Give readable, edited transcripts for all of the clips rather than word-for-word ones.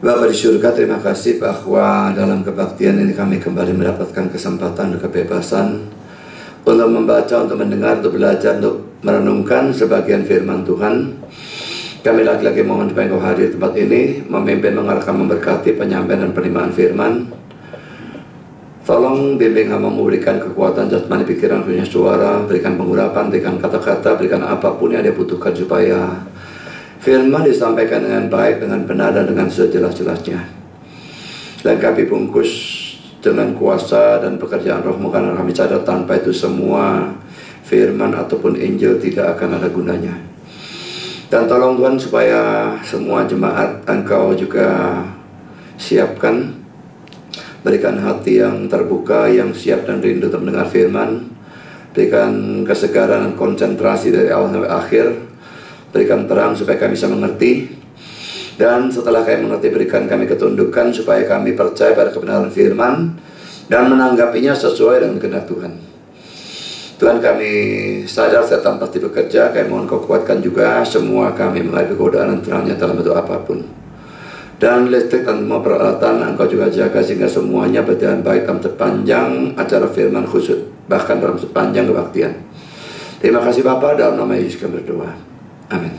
Bapa di surga, terima kasih bahwa dalam kebaktian ini kami kembali mendapatkan kesempatan dan kebebasan untuk membaca, untuk mendengar, untuk belajar, untuk merenungkan sebagian firman Tuhan. Kami lagi-lagi mohon supaya Engkau hadir di tempat ini, memimpin, mengarahkan, memberkati penyampaian dan penerimaan firman. Tolong bimbing hamba, memberikan kekuatan jasmani, pikiran, punya suara, berikan pengurapan, berikan kata-kata, berikan apapun yang dia butuhkan supaya firman disampaikan dengan baik, dengan benar, dan dengan sejelas-jelasnya. Dan kami bungkus dengan kuasa dan pekerjaan Roh-Mu, karena kami sadar tanpa itu semua firman ataupun Injil tidak akan ada gunanya. Dan tolong Tuhan supaya semua jemaat Engkau juga siapkan, berikan hati yang terbuka, yang siap dan rindu untuk mendengar firman. Berikan kesegaran dan konsentrasi dari awal sampai akhir. Berikan terang supaya kami bisa mengerti. Dan setelah kami mengerti, berikan kami ketundukan supaya kami percaya pada kebenaran firman dan menanggapinya sesuai dengan kehendak Tuhan. Tuhan, kami sadar setan pasti bekerja. Kami mohon Kau kuatkan juga semua kami menghadapi godaan dan terangnya dalam bentuk apapun. Dan listrik dan semua peralatan Engkau juga jaga sehingga semuanya berjalan baik dalam sepanjang acara firman khusus, bahkan dalam sepanjang kebaktian. Terima kasih Bapa, dalam nama Yesus kami berdoa. Amin.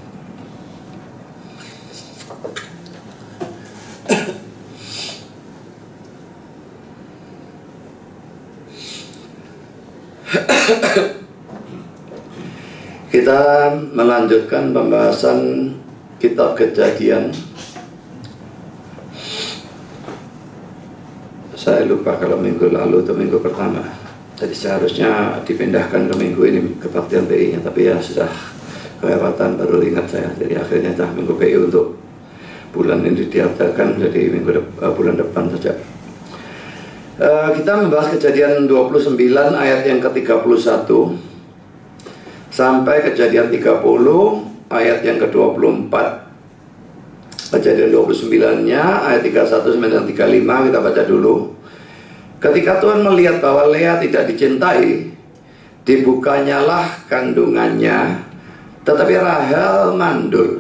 Kita melanjutkan pembahasan kitab Kejadian. Saya lupa kalau minggu lalu atau minggu pertama. Jadi seharusnya dipindahkan ke minggu ini kebaktian PI-nya, tapi ya sudah kelewatan, baru ingat saya. Jadi akhirnya minggu PI untuk bulan ini diadakan, jadi bulan depan saja. Kita membahas Kejadian 29 ayat yang ke-31 sampai Kejadian 30 ayat yang ke-24. Kejadian 29-nya ayat 31 sampai 35 kita baca dulu. Ketika Tuhan melihat bahwa Lea tidak dicintai, dibukanyalah kandungannya, tetapi Rahel mandul.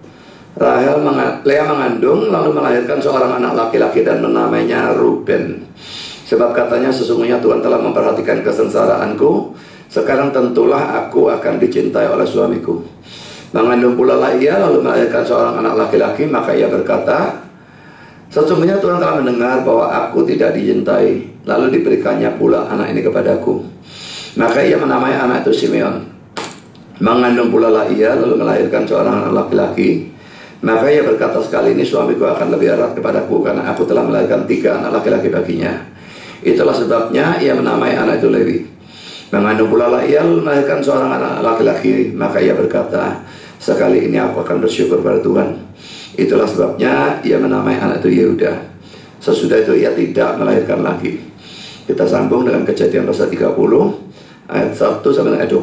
Lea mengandung lalu melahirkan seorang anak laki-laki dan menamainya Ruben. Sebab katanya, sesungguhnya Tuhan telah memperhatikan kesengsaraanku, sekarang tentulah aku akan dicintai oleh suamiku. Mengandung pula lah ia lalu melahirkan seorang anak laki-laki, maka ia berkata, sesungguhnya Tuhan telah mendengar bahwa aku tidak dicintai, lalu diberikannya pula anak ini kepadaku. Maka ia menamai anak itu Simeon. Mengandung pula lah ia lalu melahirkan seorang anak laki-laki, maka ia berkata, sekali ini suamiku akan lebih erat kepadaku, karena aku telah melahirkan 3 anak laki-laki baginya. Itulah sebabnya ia menamai anak itu Lewi. Mengandung pula lah ia lalu melahirkan seorang anak laki-laki, maka ia berkata, sekali ini aku akan bersyukur pada Tuhan. Itulah sebabnya ia menamai anak itu Yehuda. Sesudah itu ia tidak melahirkan lagi. Kita sambung dengan Kejadian pasal 30 ayat 1 sampai ayat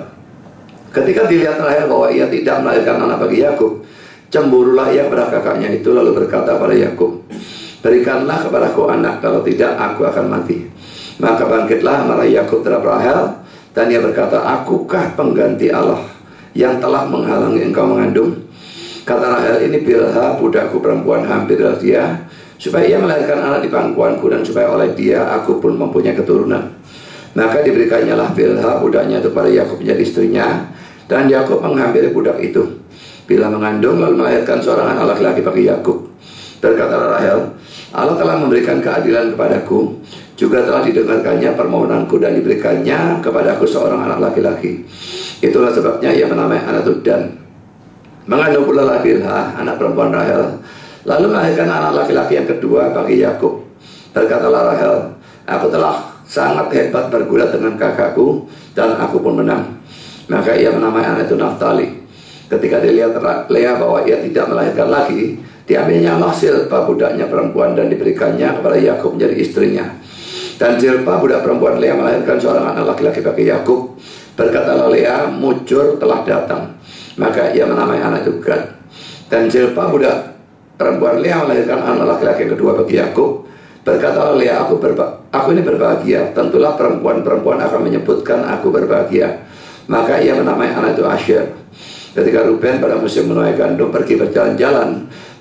24. Ketika dilihat Rahel bahwa ia tidak melahirkan anak bagi Yakub, cemburulah ia kepada kakaknya itu, lalu berkata pada Yakub, berikanlah kepadaku anak, kalau tidak aku akan mati. Maka bangkitlah marah Yakub terhadap Rahel, dan ia berkata, akukah pengganti Allah yang telah menghalangi engkau mengandung? Kata Rahel, ini Bilha budakku perempuan, hampirlah dia, supaya ia melahirkan anak di pangkuanku, dan supaya oleh dia aku pun mempunyai keturunan. Maka diberikannya lah Bilha budaknya itu pada Yakub menjadi istrinya, dan Yakub menghampiri budak itu. Bila mengandung lalu melahirkan seorang anak laki-laki bagi Yakub. Berkata Rahel, Allah telah memberikan keadilan kepadaku, juga telah didengarkannya permohonanku, dan diberikannya kepadaku seorang anak laki-laki. Itulah sebabnya ia menamai anak itu Dan. Mengandung pula lah Bilha, anak perempuan Rahel, lalu melahirkan anak laki-laki yang kedua bagi Yakub. Berkatalah Rahel, aku telah sangat hebat bergulat dengan kakakku, dan aku pun menang. Maka ia menamai anak itu Naftali. Ketika dilihat Lea bahwa ia tidak melahirkan lagi, diambilnya lah Silpa budaknya perempuan, dan diberikannya kepada Yakub menjadi istrinya. Dan Silpa budak perempuan Lea melahirkan seorang anak laki-laki bagi Yakub. Berkatalah Lea, mujur telah datang. Maka ia menamai anak itu Gad. Dan Silpa budak perempuan Lea melahirkan anak laki-laki yang kedua bagi Yakub. Berkatalah Lea, aku ini berbahagia, tentulah perempuan-perempuan akan menyebutkan aku berbahagia. Maka ia menamai anak itu Asher. Ketika Ruben pada musim menuai gandum pergi berjalan-jalan,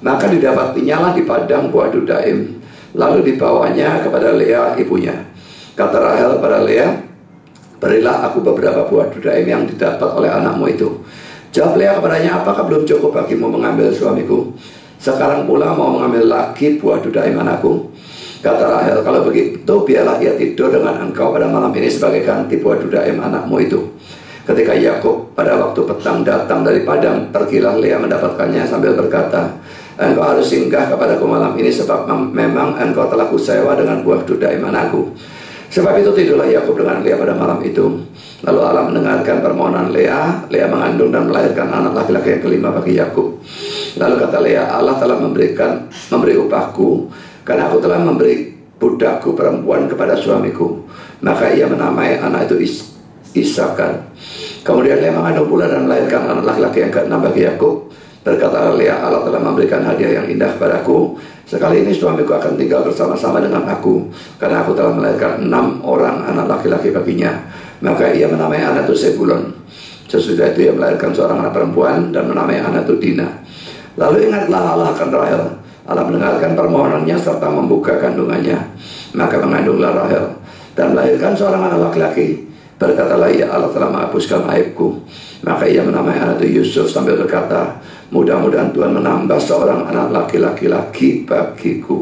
Maka didapatinya lah di padang buah dudaim, lalu dibawanya kepada Lea ibunya. Kata Rahel pada Lea, berilah aku beberapa buah dudaim yang didapat oleh anakmu itu. Jawab Lea kepadanya, apakah belum cukup bagimu mengambil suamiku? Sekarang pula mau mengambil lagi buah dudaim anakku? Kata Rahel, kalau begitu biarlah ia tidur dengan engkau pada malam ini sebagai ganti buah dudaim anakmu itu. Ketika Yakub pada waktu petang datang dari padang, pergilah Lea mendapatkannya sambil berkata, engkau harus singgah kepadaku malam ini, sebab memang engkau telah kusewa dengan buah dudaim anakku. Sebab itu tidurlah Yakub dengan Lea pada malam itu. Lalu Allah mendengarkan permohonan Lea. Lea mengandung dan melahirkan anak laki-laki yang kelima bagi Yakub. Lalu kata Lea, Allah telah memberi upahku, karena aku telah memberi budakku perempuan kepada suamiku. Maka ia menamai anak itu Isakar. Kemudian Lea mengandung pula dan melahirkan anak laki-laki yang keenam bagi Yakub. Berkata Lea, Allah telah memberikan hadiah yang indah kepadaku. Sekali ini suamiku akan tinggal bersama-sama dengan aku, karena aku telah melahirkan 6 orang anak laki-laki baginya. Maka ia menamai anak itu Zebulon. Sesudah itu ia melahirkan seorang anak perempuan dan menamai anak itu Dina. Lalu ingatlah Allah akan Rahel. Allah mendengarkan permohonannya serta membuka kandungannya. Maka mengandunglah Rahel dan melahirkan seorang anak laki-laki. Berkatalah ia, Allah telah menghapuskan aibku. Maka ia menamai anak itu Yusuf sambil berkata, mudah-mudahan Tuhan menambah seorang anak laki-laki lagi bagiku.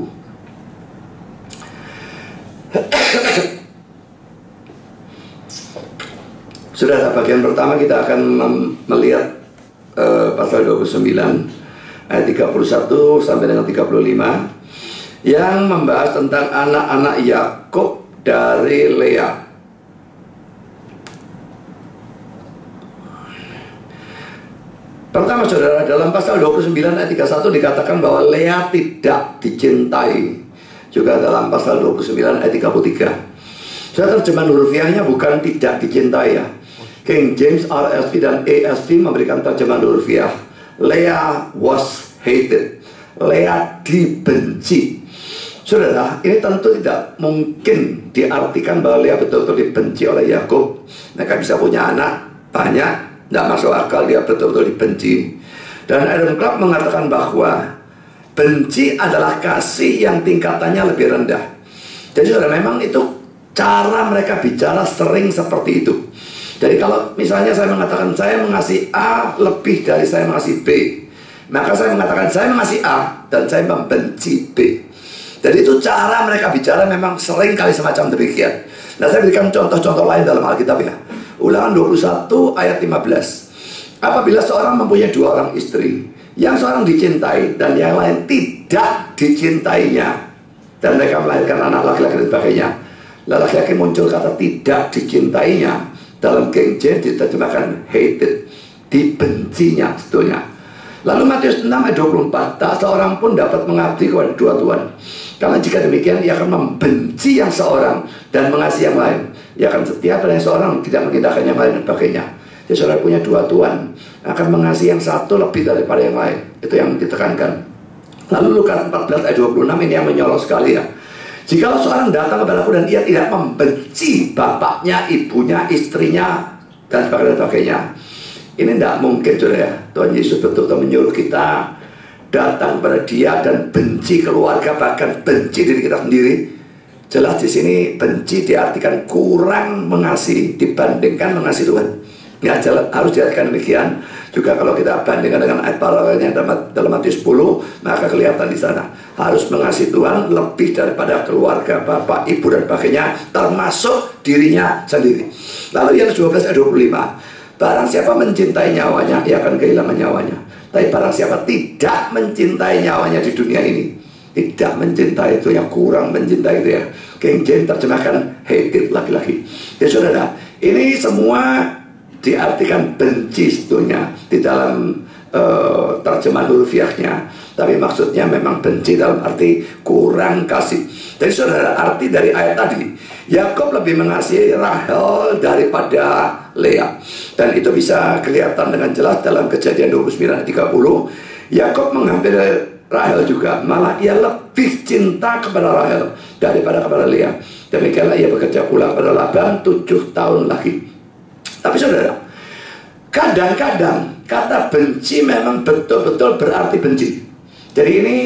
Saudara, bagian pertama kita akan melihat pasal 29 ayat 31 sampai dengan 35 yang membahas tentang anak-anak Yakub dari Lea. Pertama saudara, dalam pasal 29 ayat 31 dikatakan bahwa Lea tidak dicintai. Juga dalam pasal 29 ayat 33. Saya terjemahan hurufiahnya bukan tidak dicintai ya. King James, RSV dan ESV memberikan terjemahan hurufiah. Lea was hated. Lea dibenci. Saudara, ini tentu tidak mungkin diartikan bahwa Lea betul-betul dibenci oleh Yakub. Mereka bisa punya anak banyak, tidak masuk akal dia betul-betul dibenci. Dan Adam Clarke mengatakan bahwa benci adalah kasih yang tingkatannya lebih rendah. Jadi saudara, memang itu cara mereka bicara sering seperti itu. Jadi kalau misalnya saya mengatakan saya mengasihi A lebih dari saya mengasihi B, maka saya mengatakan saya mengasihi A dan saya membenci B. Jadi itu cara mereka bicara memang sering kali semacam demikian. Nah, saya berikan contoh-contoh lain dalam Alkitab ya. Ulangan 21 ayat 15. Apabila seorang mempunyai 2 orang istri, yang seorang dicintai dan yang lain tidak dicintainya, dan mereka melahirkan anak laki-laki dan sebagainya, laki-laki muncul kata tidak dicintainya. Dalam King James diterjemahkan hated, dibencinya sebetulnya. Lalu Matius 6 ayat 24, tak seorang pun dapat mengabdi kepada 2 tuan. Karena jika demikian ia akan membenci yang seorang dan mengasihi yang lain. Ia akan setia pada yang seorang, tidak mengindahkan yang lain dan sebagainya. Jadi saudara punya 2 tuan, akan mengasihi yang satu lebih daripada yang lain. Itu yang ditekankan. Lalu Lukas 14 ayat 26 ini yang menyolong sekali ya. Jikalau seorang datang kepadaku dan ia tidak membenci bapaknya, ibunya, istrinya, dan sebagainya. Ini tidak mungkin saudara ya. Tuhan Yesus betul-betul menyuruh kita datang kepada dia dan benci keluarga, bahkan benci diri kita sendiri. Jelas di sini benci diartikan kurang mengasihi dibandingkan mengasihi Tuhan. Ya, harus diartikan demikian. Juga kalau kita bandingkan dengan ayat paralelnya dalam Matius 10, maka kelihatan di sana harus mengasihi Tuhan lebih daripada keluarga, bapak, ibu dan sebagainya, termasuk dirinya sendiri. Lalu yang 12 ayat 25, barang siapa mencintai nyawanya, ia akan kehilangan nyawanya. Tapi barang siapa tidak mencintai nyawanya di dunia ini, tidak mencintai itu yang kurang mencintai itu ya. King James terjemahkan hated laki-laki. Ya saudara, ini semua diartikan benci sebetulnya di dalam terjemahan hurufiahnya. Tapi maksudnya memang benci dalam arti kurang kasih. Jadi saudara, arti dari ayat tadi, Yakub lebih mengasihi Rahel daripada Lea. Dan itu bisa kelihatan dengan jelas dalam Kejadian 29 ayat 30. Yakub mengambil Rahel juga, malah ia lebih cinta kepada Rahel daripada kepada Lea. Demikianlah ia bekerja pula kepada Laban 7 tahun lagi. Tapi saudara, kadang-kadang kata benci memang betul-betul berarti benci. Jadi ini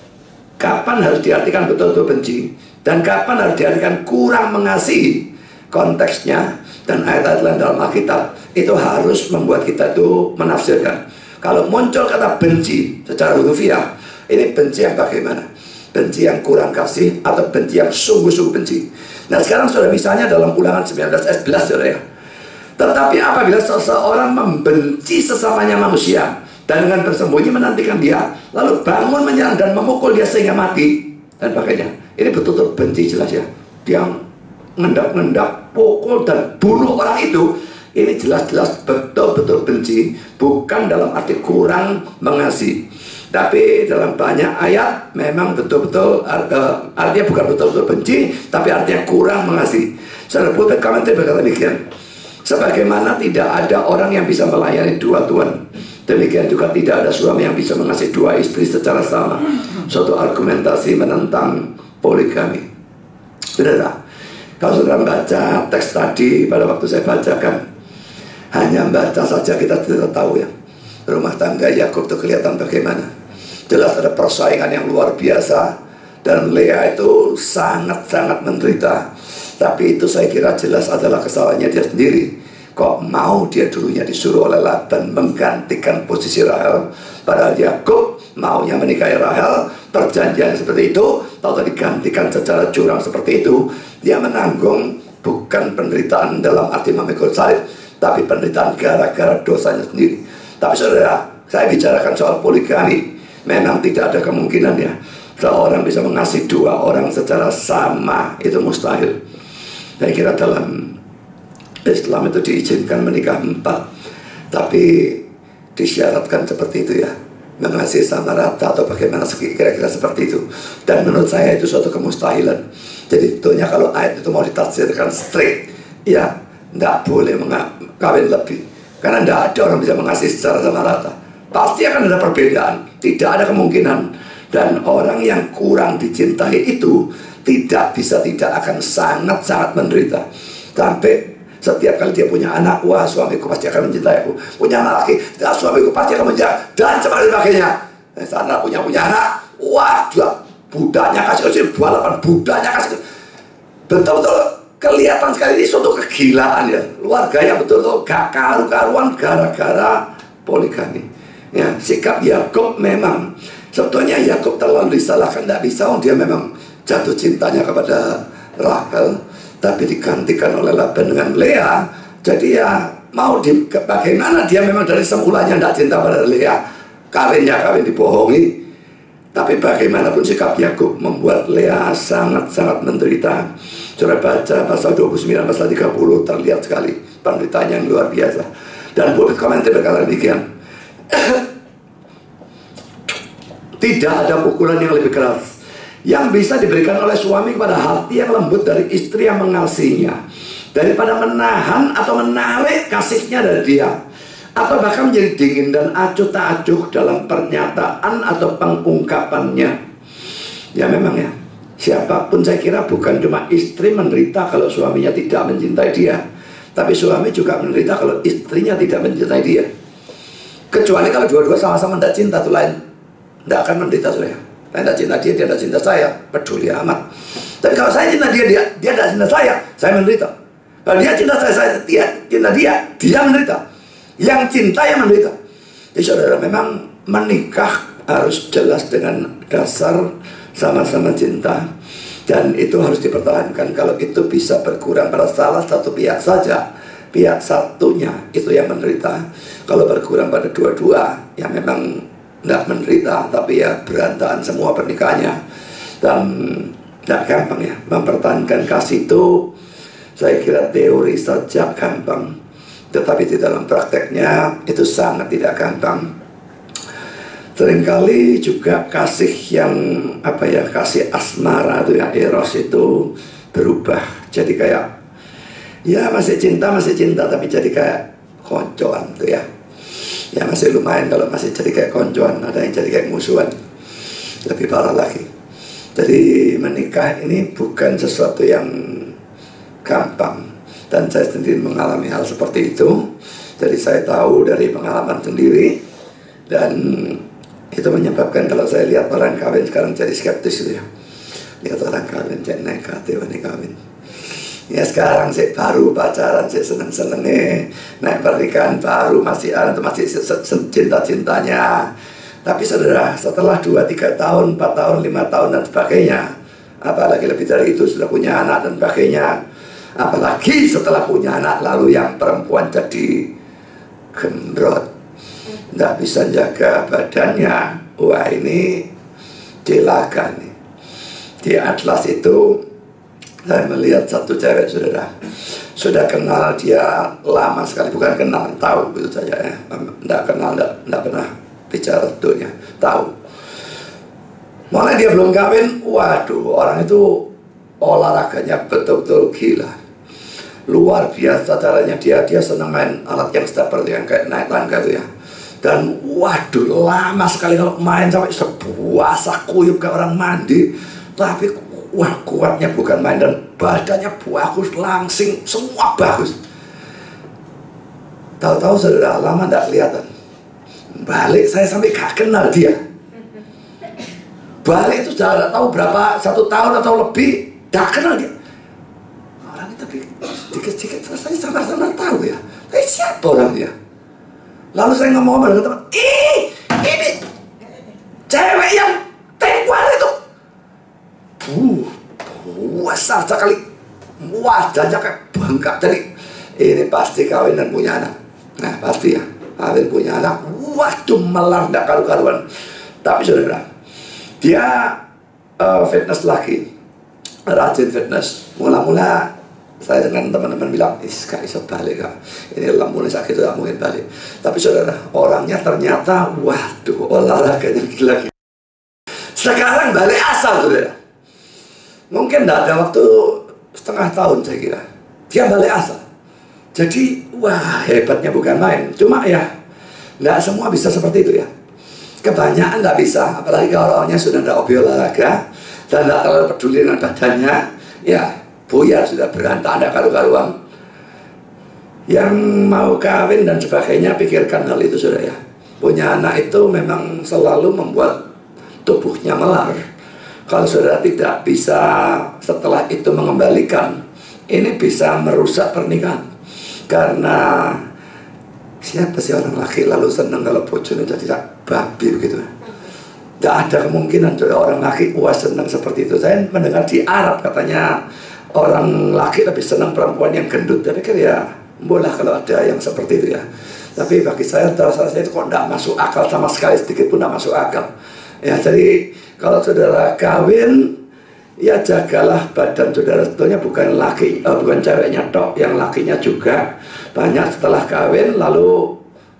kapan harus diartikan betul-betul benci dan kapan harus diartikan kurang mengasihi. Konteksnya dan ayat-ayat lain dalam Alkitab itu harus membuat kita itu menafsirkan. Kalau muncul kata benci secara hurufiah, ini benci yang bagaimana? Benci yang kurang kasih atau benci yang sungguh-sungguh benci. Nah sekarang sudah misalnya dalam Ulangan 19 ayat 11 saudara ya. Tetapi apabila seseorang membenci sesamanya manusia dan dengan bersembunyi menantikan dia, lalu bangun menyerang dan memukul dia sehingga mati dan sebagainya. Ini betul-betul benci jelas ya. Dia ngendak-ngendak, pukul dan bunuh orang itu. Ini jelas-jelas betul-betul benci, bukan dalam arti kurang mengasihi. Tapi dalam banyak ayat memang betul-betul artinya bukan betul-betul benci, tapi artinya kurang mengasihi. Saudara pulpit komentar berkata demikian. Sebagaimana tidak ada orang yang bisa melayani dua tuan, demikian juga tidak ada suami yang bisa mengasihi dua istri secara sama. Suatu argumentasi menentang poligami. Saudara, kalau saudara baca teks tadi pada waktu saya bacakan, hanya baca saja kita tidak tahu ya. Rumah tangga Yakub itu kelihatan bagaimana. Jelas ada persaingan yang luar biasa. Dan Lea itu sangat-sangat menderita. Tapi itu saya kira jelas adalah kesalahannya dia sendiri. Kok mau dia dulunya disuruh oleh Laban menggantikan posisi Rahel, padahal Yakub maunya menikahi Rahel, perjanjian seperti itu, atau digantikan secara curang seperti itu. Dia menanggung bukan penderitaan dalam arti memikul salib, tapi penderitaan gara-gara dosanya sendiri. Tapi saudara, saya bicarakan soal poligami. Memang tidak ada kemungkinan ya seorang bisa mengasihi dua orang secara sama, itu mustahil. Saya kira dalam Islam itu diizinkan menikah 4, tapi disyaratkan seperti itu ya, mengasihi sama rata atau bagaimana kira-kira seperti itu. Dan menurut saya itu suatu kemustahilan. Jadi betulnya kalau ayat itu mau ditafsirkan straight, ya tidak boleh kawin lebih, karena tidak ada orang bisa mengasihi secara sama rata. Pasti akan ada perbedaan, tidak ada kemungkinan. Dan orang yang kurang dicintai itu tidak akan sangat-sangat menderita. Sampai setiap kali dia punya anak, wah suamiku pasti akan mencintai aku. Punya anak lagi, ya, suamiku pasti akan mencintai, dan sebagainya. Sana punya anak, wah budaknya kasih balapan, budaknya kasih. Betul-betul kelihatan sekali ini suatu kegilaan ya. Keluarga yang betul-betul gak karu-karuan gara-gara poligami. Ya, sikap Yakub memang sebetulnya Yakub terlalu disalahkan, tidak bisa. Dia memang jatuh cintanya kepada Rahel, tapi digantikan oleh Laban dengan Lea. Jadi ya mau bagaimana, dia memang dari semulanya tidak cinta pada Lea, kawin dibohongi. Tapi bagaimanapun sikap Yakub membuat Lea sangat-sangat menderita. Saudara baca pasal 29, pasal 30, terlihat sekali penderitaannya yang luar biasa. Dan pulpit komentar berkata demikian. Tidak ada pukulan yang lebih keras yang bisa diberikan oleh suami kepada hati yang lembut dari istri yang mengasihinya, daripada menahan atau menarik kasihnya dari dia, atau bahkan menjadi dingin dan acuh tak acuh dalam pernyataan atau pengungkapannya. Ya memang ya, siapapun saya kira bukan cuma istri menderita kalau suaminya tidak mencintai dia, tapi suami juga menderita kalau istrinya tidak mencintai dia. Kecuali kalau dua-dua sama-sama tidak cinta, itu lain. Tidak akan menderita saya. Saya tidak cinta dia tidak cinta saya, peduli amat. Tapi kalau saya cinta dia tidak cinta saya menderita. Kalau dia cinta saya cinta dia menderita. Yang cinta yang menderita. Jadi saudara, memang menikah harus jelas dengan dasar sama-sama cinta. Dan itu harus dipertahankan. Kalau itu bisa berkurang pada salah satu pihak saja, pihak satunya itu yang menderita. Kalau berkurang pada dua-dua, ya memang tidak menderita, tapi ya berantakan semua pernikahannya. Dan tidak gampang ya mempertahankan kasih itu. Saya kira teori saja gampang, tetapi di dalam prakteknya itu sangat tidak gampang. Seringkali juga kasih yang kasih asmara itu ya, eros itu berubah jadi kayak ya masih cinta tapi jadi kayak koncoan tuh ya. Ya masih lumayan kalau masih jadi kayak koncoan, ada yang jadi kayak musuhan. Lebih parah lagi. Jadi menikah ini bukan sesuatu yang gampang. Dan saya sendiri mengalami hal seperti itu. Jadi saya tahu dari pengalaman sendiri. Dan Itu menyebabkan kalau saya lihat orang kawin sekarang jadi skeptis gitu ya. Lihat orang kawin jadi negatif ini kawin. Ya sekarang sih baru pacaran sih seneng-seneng naik pernikahan baru masih cinta-cintanya. Tapi saudara, setelah 2-3 tahun, 4 tahun, 5 tahun dan sebagainya, apalagi lebih dari itu sudah punya anak dan sebagainya, apalagi setelah punya anak lalu yang perempuan jadi gendrot, nggak bisa jaga badannya. Wah ini celaka nih. Di Atlas itu saya melihat satu cewek saudara, sudah kenal dia lama sekali, bukan kenal, tahu gitu saja ya, nggak kenal, nggak pernah bicara dunia, tahu. Mulai dia belum kawin, waduh orang itu olahraganya betul-betul gila, luar biasa caranya dia senang main alat yang seperti yang kayak naik tangga itu ya. Dan waduh lama sekali kalau main sampai sebuah kuyup kayak orang mandi, tapi wah kuatnya bukan main dan badannya bagus, langsing, semua bagus. Tahu-tahu saudara lama tidak kelihatan. Balik saya sampai gak kenal dia. Balik itu sudah tidak tahu berapa, 1 tahun atau lebih, gak kenal dia. Orang itu tapi sedikit-sedikit rasanya sama-sama tahu ya. Tapi siapa orang dia? Lalu saya ngomong dengan teman, ini cewek yang tengwar itu. Besar sekali, wajahnya kayak bengkak. Jadi ini pasti kawin dan punya anak. Nah pasti ya, kawin punya anak. Waduh melar gak karu-karuan. Tapi saudara, dia fitness lagi, rajin fitness. Mula-mula saya dengan teman-teman bilang, gak bisa balik kak, ini lambungnya sakit, gak mungkin balik. Tapi saudara, orangnya ternyata waduh olahraganya gila-gila. Sekarang balik asal saudara. Mungkin tidak ada waktu setengah tahun saya kira, dia balik asal. Jadi wah hebatnya bukan main. Cuma ya tidak semua bisa seperti itu ya. Kebanyakan tidak bisa, apalagi kalau orangnya sudah tidak hobi olahraga dan tidak terlalu peduli dengan badannya, ya buyar sudah berantak, ada karu-karuan. Yang mau kawin dan sebagainya pikirkan hal itu sudah ya. Punya anak itu memang selalu membuat tubuhnya melar. Kalau saudara tidak bisa setelah itu mengembalikan, ini bisa merusak pernikahan. Karena siapa sih orang laki lalu senang kalau bojone jadi babi begitu? Tidak ada kemungkinan orang laki puas senang seperti itu. Saya mendengar di Arab katanya orang laki lebih senang perempuan yang gendut. Saya pikir ya boleh kalau ada yang seperti itu ya. Tapi bagi saya terasa itu kok tidak masuk akal sama sekali, sedikit pun tidak masuk akal. Ya jadi kalau saudara kawin, ya jagalah badan saudara. Sebetulnya bukan laki, bukan ceweknya tok, yang lakinya juga banyak setelah kawin lalu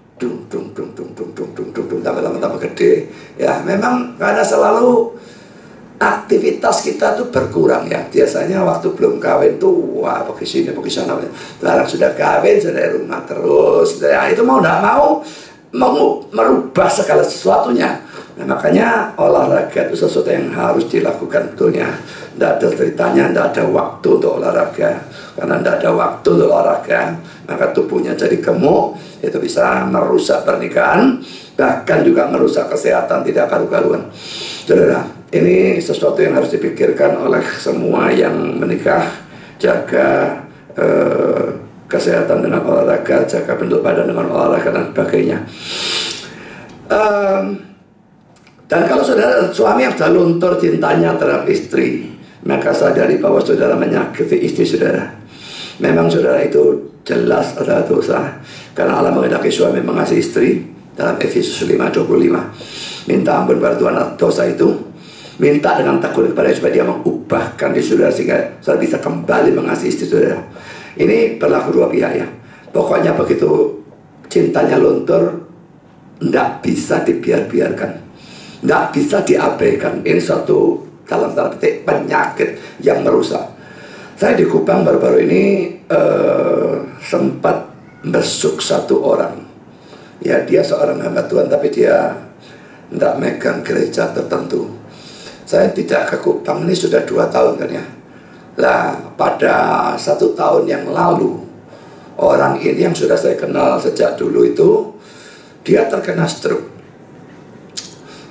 tambah gede. Ya memang karena selalu aktivitas kita tuh berkurang ya. Biasanya waktu belum kawin tuh wah pergi sini pergi sana. Sekarang sudah kawin sudah di rumah terus. Ya itu mau tidak mau merubah segala sesuatunya. Nah, makanya olahraga itu sesuatu yang harus dilakukan betulnya. Tidak ada ceritanya, tidak ada waktu untuk olahraga. Karena tidak ada waktu untuk olahraga, maka tubuhnya jadi gemuk. Itu bisa merusak pernikahan, bahkan juga merusak kesehatan, tidak karu-karuan. Saudara, ini sesuatu yang harus dipikirkan oleh semua yang menikah. Jaga kesehatan dengan olahraga, jaga bentuk badan dengan olahraga dan sebagainya. Dan kalau saudara suami yang sudah luntur cintanya terhadap istri, maka sadari bahwa saudara menyakiti istri saudara. Memang saudara itu jelas adalah dosa, karena Allah menghendaki suami mengasihi istri dalam Efesus 5:25. Minta ampun pada Tuhan atas dosa itu, minta dengan tekun kepada supaya dia mengubahkan di saudara sehingga saudara bisa kembali mengasihi istri saudara. Ini berlaku dua pihak ya. Pokoknya begitu cintanya luntur, tidak bisa dibiarkan, tidak bisa diabaikan. Ini suatu dalam tanda petik penyakit yang merusak. Saya di Kupang baru-baru ini sempat besuk satu orang. Ya dia seorang hamba Tuhan, tapi dia tidak megang gereja tertentu. Saya tidak ke Kupang ini sudah 2 tahun kan ya. Lah pada 1 tahun yang lalu, orang ini yang sudah saya kenal sejak dulu itu, dia terkena stroke.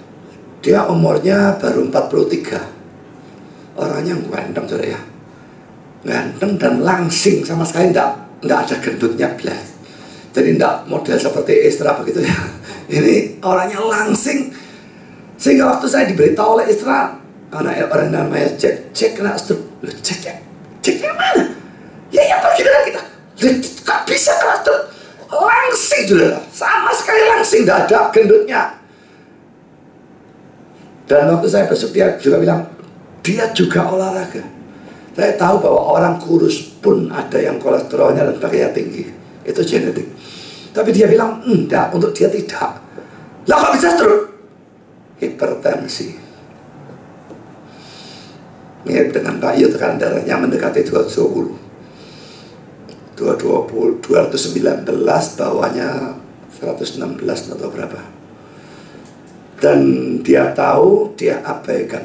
Dia umurnya baru 43. Orangnya ganteng saudara ya. Ganteng dan langsing, sama sekali enggak ada gendutnya belas. Jadi enggak model seperti Isra begitu ya. Ini orangnya langsing. Sehingga waktu saya diberitahu oleh Isra, orang namanya Cek kena stroke. Loh, Cek yang mana? Ya yang pergi dengan kita. Gak bisa kena stroke. Langsing saudara, sama sekali langsing, enggak ada gendutnya. Dan waktu saya besok dia juga bilang, dia juga olahraga. Saya tahu bahwa orang kurus pun ada yang kolesterolnya dan sebagainya tinggi. Itu genetik. Tapi dia bilang, enggak, untuk dia tidak. Lah kok bisa stroke? Hipertensi. Mirip dengan Pak Yu, tekanan darahnya mendekati 220. 219, bawahnya 116 atau berapa. Dan dia tahu, dia abaikan.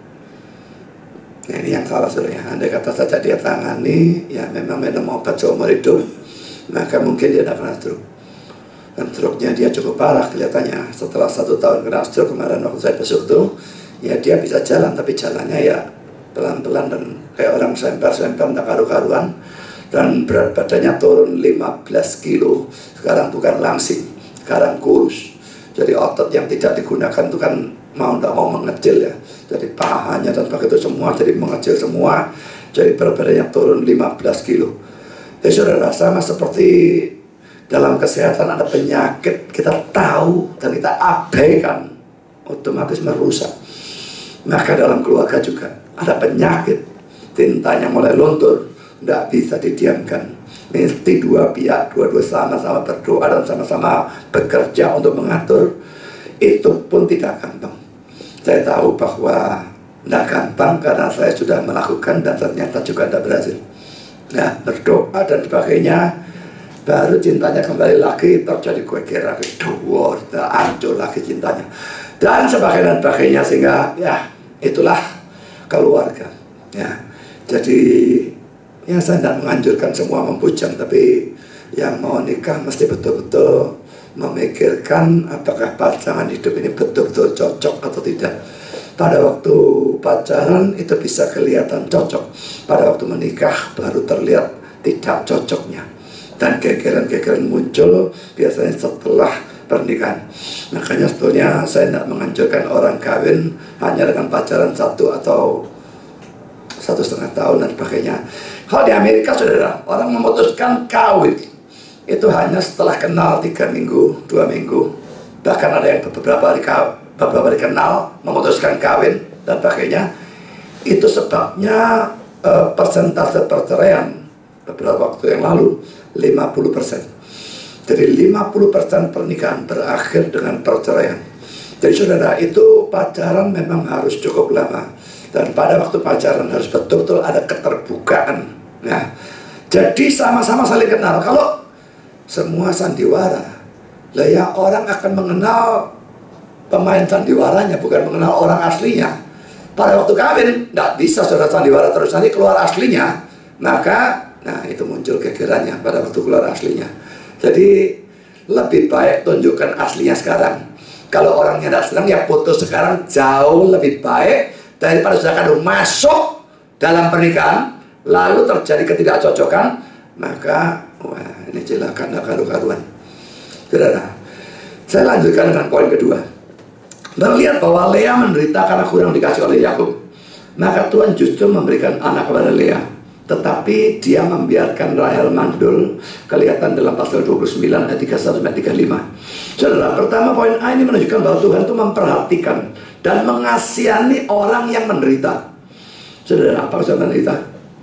Nah, ini yang salah sebenarnya. Andai kata saja dia tangani, ya memang minum obat seumur hidup, maka mungkin dia tidak kena stroke. Dan stroke-nya dia cukup parah kelihatannya. Setelah 1 tahun kena stroke kemarin waktu saya besok tuh, ya dia bisa jalan, tapi jalannya ya pelan-pelan dan kayak orang semper-semper, tak karu-karuan. Dan berat badannya turun 15 kilo. Sekarang bukan langsing, sekarang kurus. Jadi otot yang tidak digunakan itu kan tidak mau mengecil ya. Jadi pahanya dan begitu semua jadi mengecil semua. Jadi berat badannya turun 15 kilo. Jadi saudara, sama seperti dalam kesehatan ada penyakit kita tahu dan kita abaikan, otomatis merusak. Maka dalam keluarga juga ada penyakit, tintanya mulai luntur, tidak bisa didiamkan. Mesti dua pihak, dua-dua sama-sama berdoa dan sama-sama bekerja untuk mengatur. Itu pun tidak gampang. Saya tahu bahwa tidak gampang karena saya sudah melakukan dan ternyata juga tidak berhasil. Nah, berdoa dan sebagainya, baru cintanya kembali lagi, terjadi geger lagi, hancur lagi cintanya dan sebagainya, sehingga ya itulah keluarga. Ya, jadi ya saya tidak menganjurkan semua membujang, tapi yang mau nikah mesti betul-betul memikirkan apakah pasangan hidup ini betul-betul cocok atau tidak. Pada waktu pacaran itu bisa kelihatan cocok, pada waktu menikah baru terlihat tidak cocoknya. Dan gegeran-gegeran muncul biasanya setelah pernikahan. Makanya sebetulnya saya tidak menganjurkan orang kawin hanya dengan pacaran 1 atau 1,5 tahun dan sebagainya. Kalau di Amerika saudara, orang memutuskan kawin itu hanya setelah kenal 3 minggu, 2 minggu. Bahkan ada yang beberapa hari kenal memutuskan kawin dan sebagainya. Itu sebabnya persentase perceraian beberapa waktu yang lalu 50%. Jadi 50% pernikahan berakhir dengan perceraian. Jadi saudara, itu pacaran memang harus cukup lama. Dan pada waktu pacaran harus betul-betul ada keterbukaan. Nah, jadi sama-sama saling kenal. Kalau semua sandiwara, lah ya orang akan mengenal pemain sandiwaranya, bukan mengenal orang aslinya. Pada waktu kawin, tidak bisa saudara sandiwara terus, nanti keluar aslinya. Maka, nah itu muncul gegerannya pada waktu keluar aslinya. Jadi, lebih baik tunjukkan aslinya sekarang. Kalau orangnya tidak senang, ya putus sekarang jauh lebih baik daripada sudah kadung masuk dalam pernikahan, lalu terjadi ketidakcocokan, maka wah ini celaka, tidak karu-karuan. Saudara, saya lanjutkan dengan poin kedua. Melihat bahwa Lea menderita karena kurang dikasih oleh Yakub, maka Tuhan justru memberikan anak kepada Lea. Tetapi dia membiarkan Rahel mandul, kelihatan dalam pasal 29 ayat 31-35. Saudara, pertama poin A ini menunjukkan bahwa Tuhan itu memperhatikan dan mengasihani orang yang menderita. Saudara, apakah saudara menderita?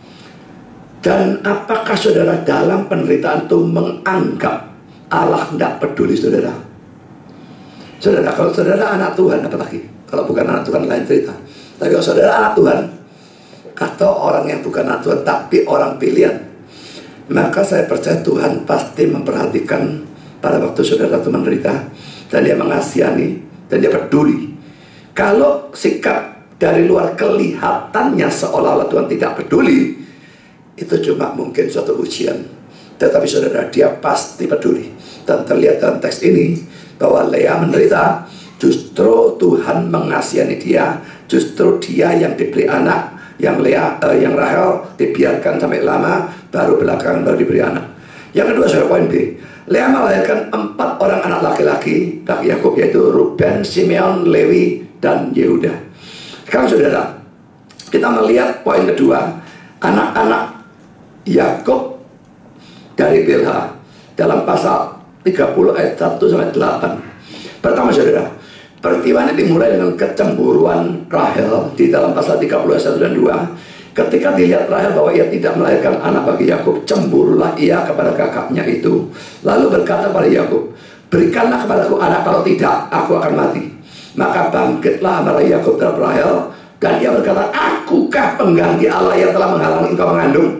Dan apakah saudara dalam penderitaan itu menganggap Allah tidak peduli saudara? Saudara, kalau saudara anak Tuhan, apalagi kalau bukan anak Tuhan lain cerita. Tapi kalau saudara anak Tuhan, atau orang yang bukan anak Tuhan tapi orang pilihan, maka saya percaya Tuhan pasti memperhatikan pada waktu saudara itu menderita, dan dia mengasihani dan dia peduli. Kalau sikap dari luar kelihatannya seolah-olah Tuhan tidak peduli, itu cuma mungkin suatu ujian. Tetapi saudara, dia pasti peduli. Dan terlihat dalam teks ini bahwa Lea menderita Justru Tuhan mengasihani dia. Justru dia yang diberi anak. Yang Rahel dibiarkan sampai lama, baru belakangan baru diberi anak. Yang kedua, saudara, poin B. Lea melahirkan 4 orang anak laki-laki bagi Yakub, yaitu Ruben, Simeon, Lewi, dan Yehuda. Sekarang saudara, kita melihat poin kedua, anak-anak Yakub dari Bilha dalam pasal 30 ayat 1 sampai 8. Pertama saudara, peristiwa ini dimulai dengan kecemburuan Rahel di dalam pasal 30 ayat 1 dan 2. Ketika dilihat Rahel bahwa ia tidak melahirkan anak bagi Yakub, cemburulah ia kepada kakaknya itu. Lalu berkata pada Yakub, berikanlah kepadaku anak, kalau tidak aku akan mati. Maka bangkitlah amarah Yakub terhadap Rahel, dan ia berkata, akukah pengganti Allah yang telah menghalangi engkau mengandung?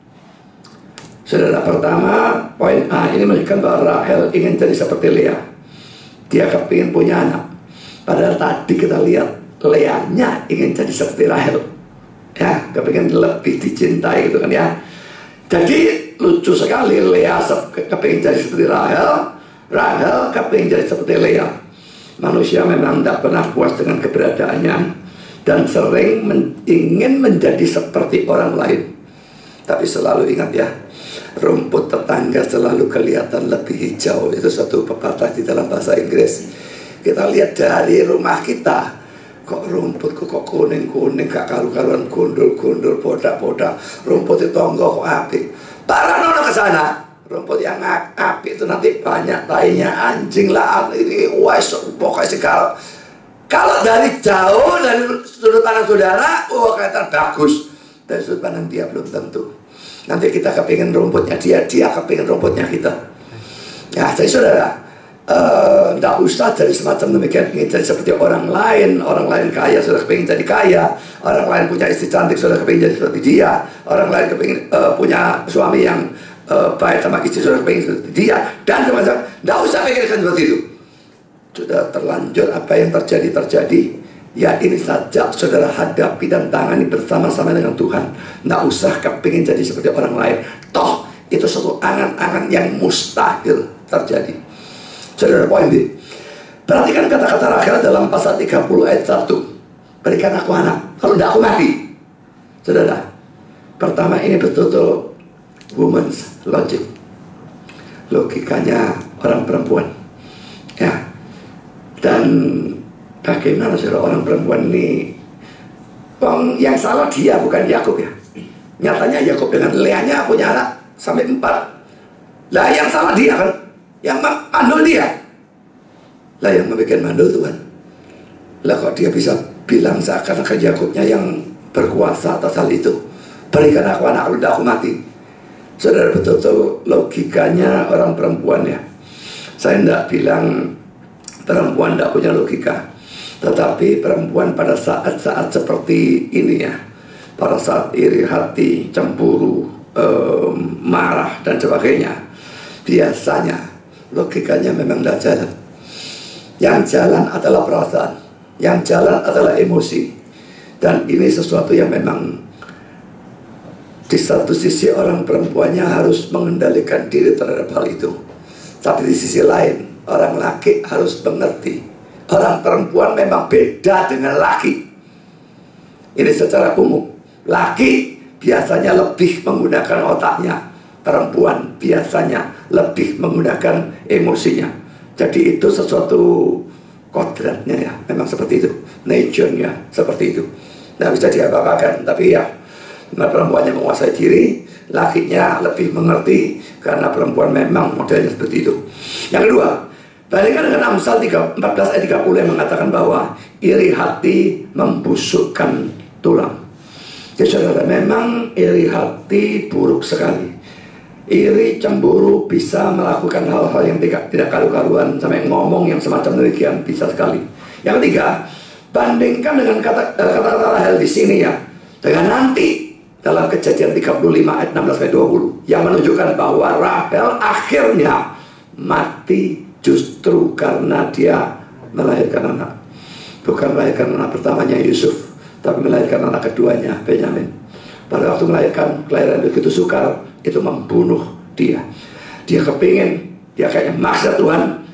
Saudara, pertama, poin A ini menunjukkan bahwa Rahel ingin jadi seperti Lea. Dia kepingin punya anak. Padahal tadi kita lihat Leanya ingin jadi seperti Rahel. Ya, kepingin lebih dicintai gitu kan ya. Jadi lucu sekali, Lea kepingin jadi seperti Rahel, Rahel kepingin jadi seperti Lea. Manusia memang tidak pernah puas dengan keberadaannya dan sering ingin menjadi seperti orang lain. Tapi selalu ingat ya, rumput tetangga selalu kelihatan lebih hijau. Itu suatu pepatah di dalam bahasa Inggris. Kita lihat dari rumah kita, kok rumputku kok kuning-kuning, gak karu-karuan, gundul-gundul, bodak-bodak. Rumput itu enggak kok api. Paranono ke sana. Rumput yang api itu nanti banyak tainya, anjing lah, ini wes pokoknya segala. Kalau dari jauh, dari sudut pandang saudara, kelihatan bagus. Dari sudut pandang dia belum tentu. Nanti kita kepingin rumputnya dia kepingin rumputnya kita. Ya, jadi saudara, tidak usah jadi semacam demikian, ingin jadi seperti orang lain kaya, sudah kepingin jadi kaya, orang lain punya istri cantik, sudah kepingin jadi seperti dia, orang lain kepingin punya suami yang baik sama istri, sudah kepingin seperti dia, dan semacam. Tidak usah pikirkan seperti itu. Sudah terlanjur apa yang terjadi. Ya ini saja saudara hadapi dan tangani bersama-sama dengan Tuhan. Tidak usah kepingin jadi seperti orang lain. Toh itu suatu angan-angan yang mustahil terjadi. Saudara, poin B. Perhatikan kata-kata Rahel dalam pasal 30 ayat 1. Berikan aku anak, kalau tidak aku mati. Saudara, pertama ini betul-betul woman's logic. Logikanya orang perempuan. Ya. Dan bagaimana saudara orang perempuan ini? Yang salah dia, bukan Yakub ya. Nyatanya Yakub dengan Leanya punya anak sampai 4. Lah yang salah dia kan, yang mandul dia. Lah yang membuat mandul Tuhan. Lah kok dia bisa bilang seakan-akan Yakubnya yang berkuasa atas hal itu. Berikan aku anak, kalau tidak aku mati. Saudara, betul-betul logikanya orang perempuan ya. Saya tidak bilang perempuan tidak punya logika, tetapi perempuan pada saat-saat seperti ini ya, pada saat iri hati, cemburu, marah dan sebagainya, biasanya logikanya memang tidak jalan. Yang jalan adalah perasaan, yang jalan adalah emosi. Dan ini sesuatu yang memang di satu sisi orang perempuannya harus mengendalikan diri terhadap hal itu, tapi di sisi lain orang laki harus mengerti orang perempuan memang beda dengan laki. Ini secara umum. Laki biasanya lebih menggunakan otaknya, perempuan biasanya lebih menggunakan emosinya. Jadi itu sesuatu kodratnya ya, memang seperti itu, nature-nya seperti itu. Nah bisa diapa-apakan, tapi ya perempuannya menguasai diri, lakinya lebih mengerti karena perempuan memang modelnya seperti itu. Yang kedua, bandingkan dengan Amsal 14 ayat 30 yang mengatakan bahwa iri hati membusukkan tulang. Jadi saudara, memang iri hati buruk sekali. Iri, cemburu bisa melakukan hal-hal yang tidak karu-karuan, sampai ngomong yang semacam demikian bisa sekali. Yang ketiga, bandingkan dengan kata-kata Rahel di sini ya, dengan nanti dalam Kejadian 35 ayat 16 sampai 20 yang menunjukkan bahwa Rahel akhirnya mati justru karena dia melahirkan anak. Bukan melahirkan anak pertamanya Yusuf, tapi melahirkan anak keduanya Benyamin. Pada waktu melahirkan, kelahiran begitu sukar, itu membunuh dia. Dia kepingin, dia kayaknya maksa Tuhan,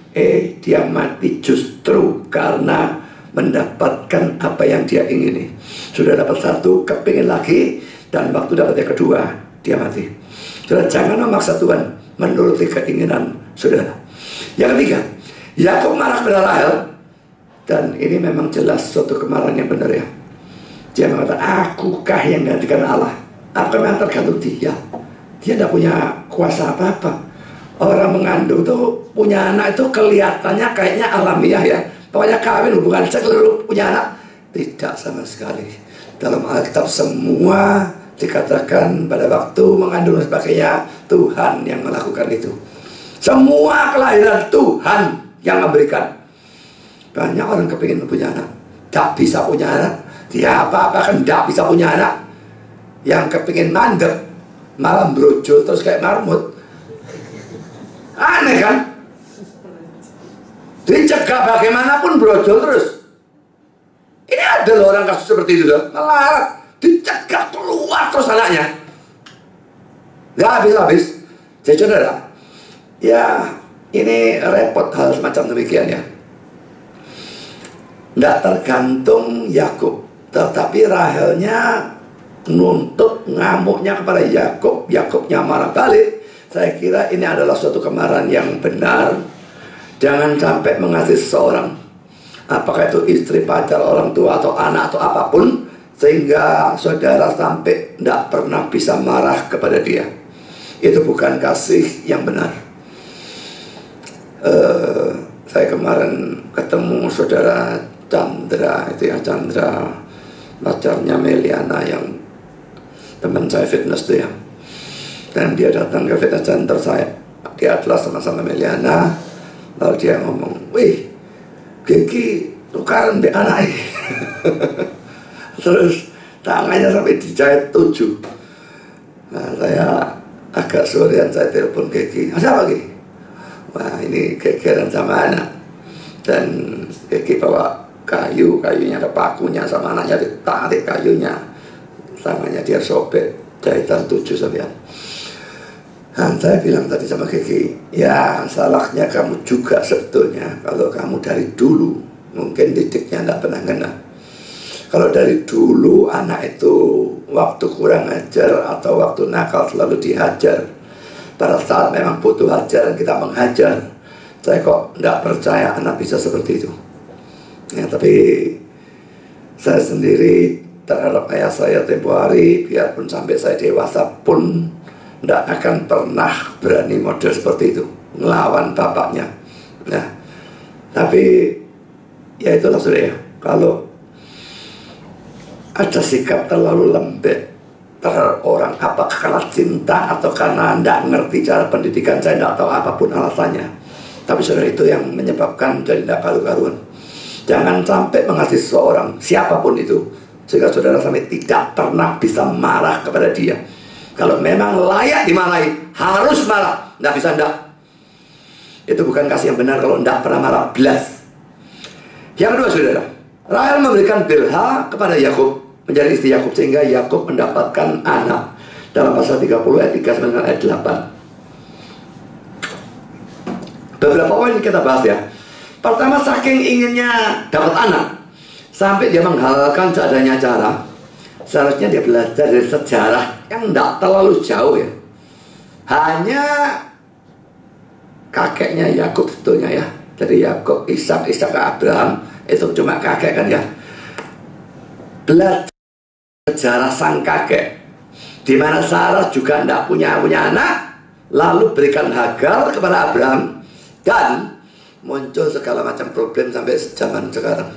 Dia mati justru karena mendapatkan apa yang dia ingini. Sudah dapat satu, kepingin lagi, dan waktu dapat yang kedua, dia mati. Saudara, jangan memaksa Tuhan menuruti keinginan saudara. Yang ketiga, Yakub marah kepada Rahel, dan ini memang jelas suatu kemarahan yang benar ya. Dia mengatakan, akukah yang gantikan Allah? Apa memang tergantung dia? Dia tidak punya kuasa apa-apa. Orang mengandung tuh punya anak itu kelihatannya kayaknya alamiah ya. Pokoknya kawin hubungan seks lalu punya anak. Tidak sama sekali. Dalam Alkitab semua dikatakan pada waktu mengandung dan sebagainya, Tuhan yang melakukan itu. Semua kelahiran Tuhan yang memberikan. Banyak orang kepingin punya anak, tak bisa punya anak. Dia apa-apa kan tak bisa punya anak. Yang kepingin mandek, malah brojol terus kayak marmut. Aneh kan? Dicegah bagaimanapun brojol terus. Ini ada loh orang kasus seperti itu loh. Melarat, dicegah keluar terus anaknya. Gak habis-habis. Jadi saudara, ya ini repot hal semacam demikian ya. Tidak tergantung Yakub, tetapi Rahelnya nuntut ngamuknya kepada Yakub. Yakubnya marah balik. Saya kira ini adalah suatu kemarahan yang benar. Jangan sampai mengasihi seseorang, apakah itu istri, pacar, orang tua, atau anak, atau apapun, sehingga saudara sampai tidak pernah bisa marah kepada dia. Itu bukan kasih yang benar. Saya kemarin ketemu saudara Chandra, itu ya, Chandra, pacarnya Meliana yang teman saya fitness itu ya. Dan dia datang ke fitness center saya, dia adalah sama-sama Meliana. Lalu dia ngomong, wih, Geki tukaran deh anak. Terus tangannya sampai dijahit 7. Nah, saya agak sorean, saya telepon Geki, ada apa Geki? Wah, ini gegeran sama anak. Dan Geki bawa kayunya ada pakunya, sama anaknya ditarik kayunya, tangannya dia sobek, jahitan 7 sampean. Dan saya bilang tadi sama Geki, ya salahnya kamu juga sebetulnya. Kalau kamu dari dulu mungkin didiknya tidak pernah kena. Kalau dari dulu anak itu waktu kurang ajar atau waktu nakal selalu dihajar, pada saat memang butuh ajaran kita menghajar. Saya kok tidak percaya anak bisa seperti itu ya. Tapi saya sendiri terhadap ayah saya tempo hari, biarpun sampai saya dewasa pun tidak akan pernah berani model seperti itu, melawan bapaknya. Nah, tapi ya itulah sudah ya. Kalau ada sikap terlalu lembek terhadap orang, apakah karena cinta atau karena tidak ngerti cara pendidikan, saya tidak tahu apapun alasannya. Tapi saudara, itu yang menyebabkan jadi tidak karu-karuan. Jangan sampai mengasihi seseorang, siapapun itu, sehingga saudara sampai tidak pernah bisa marah kepada dia. Kalau memang layak dimarahi, harus marah, tidak bisa tidak. Itu bukan kasih yang benar kalau tidak pernah marah, belas. Yang kedua saudara, Rahel memberikan Bilha kepada Yakub menjadi istri Yakub, sehingga Yakub mendapatkan anak. Dalam pasal 30 ayat 3 sampai ayat 8. Beberapa poin kita bahas ya. Pertama, saking inginnya dapat anak sampai dia menghalalkan seadanya cara. Seharusnya dia belajar dari sejarah yang tidak terlalu jauh ya. Hanya kakeknya Yakub sebetulnya ya. Jadi Yakub, Ishak Abraham, itu cuma kakek kan ya. Belajar sejarah sang kakek, di mana Sarah juga tidak punya anak, lalu berikan Hagar kepada Abraham, dan muncul segala macam problem sampai zaman sekarang.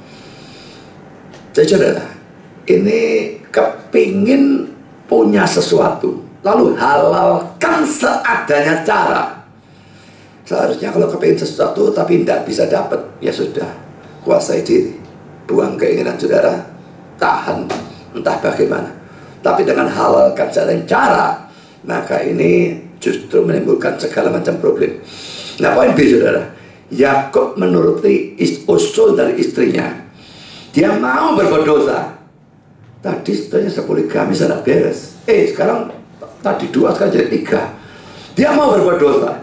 Jadi saudara, ini kepingin punya sesuatu, lalu halalkan seadanya cara. Seharusnya kalau kepingin sesuatu tapi tidak bisa dapat, ya sudah, kuasai diri, buang keinginan saudara, tahan, entah bagaimana. Tapi dengan halalkan seadanya cara, maka ini justru menimbulkan segala macam problem. Nah, poin B saudara, Yakub menuruti usul dari istrinya. Dia mau berbuat dosa. Tadi sebetulnya sepoligami sudah beres. Sekarang tadi 2, sekarang jadi 3. Dia mau berbuat dosa.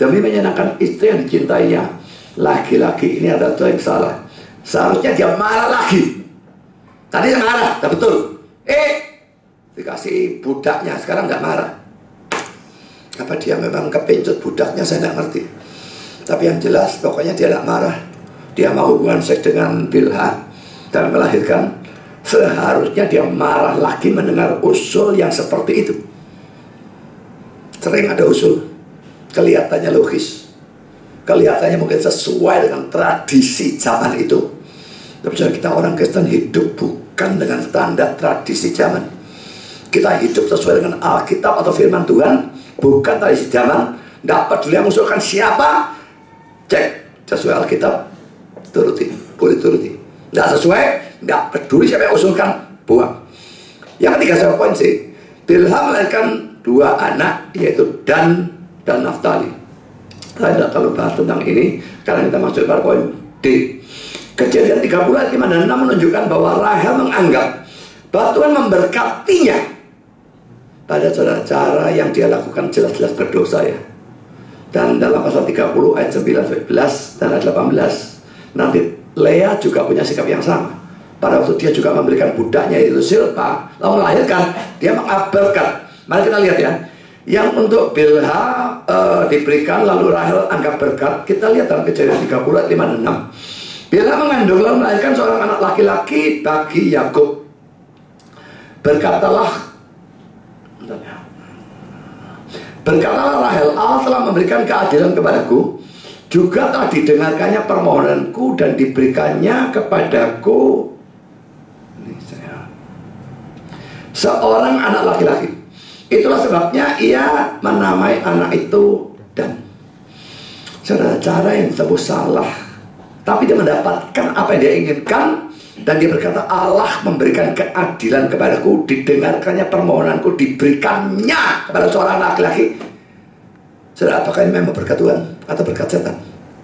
demi menyenangkan istri yang dicintainya. Laki-laki ini adalah yang salah. Seharusnya dia marah lagi. Tadi dia marah, tak betul. Dikasih budaknya, sekarang nggak marah. Apa dia memang kepincut budaknya, saya nggak ngerti. Tapi yang jelas pokoknya dia nggak marah. Dia mau hubungan seks dengan Bilha dan melahirkan. Seharusnya dia marah lagi mendengar usul yang seperti itu. Sering ada usul, kelihatannya logis, kelihatannya mungkin sesuai dengan tradisi zaman itu. Tapi kita orang Kristen hidup bukan dengan standar tradisi zaman. Kita hidup sesuai dengan Alkitab atau firman Tuhan, bukan tradisi zaman. Nggak peduli yang mengusulkan siapa, cek sesuai Alkitab, turuti, boleh turuti. Nggak sesuai, nggak peduli siapa yang usulkan, buang. Yang ketiga saya poin sih, Bilha melahirkan 2 anak, yaitu Dan dan Naftali. Saya tidak terlalu bahas tentang ini, karena kita masuk pada poin D. Kejadian 30 ayat 5 dan 6 menunjukkan bahwa Rahel menganggap bahwa Tuhan memberkatinya. Pada cara yang dia lakukan jelas-jelas berdosa ya. Dan dalam pasal 30 ayat 9-11 dan ayat 18, nanti Lea juga punya sikap yang sama. Pada waktu dia juga memberikan budaknya itu Silpa, lalu melahirkan, dia mengabarkan. Mari kita lihat ya. Yang untuk Bilha diberikan lalu Rahel anggap berkat. Kita lihat dalam Kejadian 30 ayat 5 dan 6. Bilha mengandung lalu melahirkan seorang anak laki-laki bagi Yakub. Berkatalah Rahel, Allah telah memberikan keadilan kepadaku, juga telah didengarkannya permohonanku dan diberikannya kepadaku seorang anak laki-laki. Itulah sebabnya ia menamai anak itu Dan. Saudara, cara yang disebut salah, tapi dia mendapatkan apa yang dia inginkan. Dan dia berkata, Allah memberikan keadilan kepadaku, didengarkannya permohonanku, diberikannya kepada seorang laki-laki. Saudara, apakah ini memang berkat Tuhan atau berkat setan?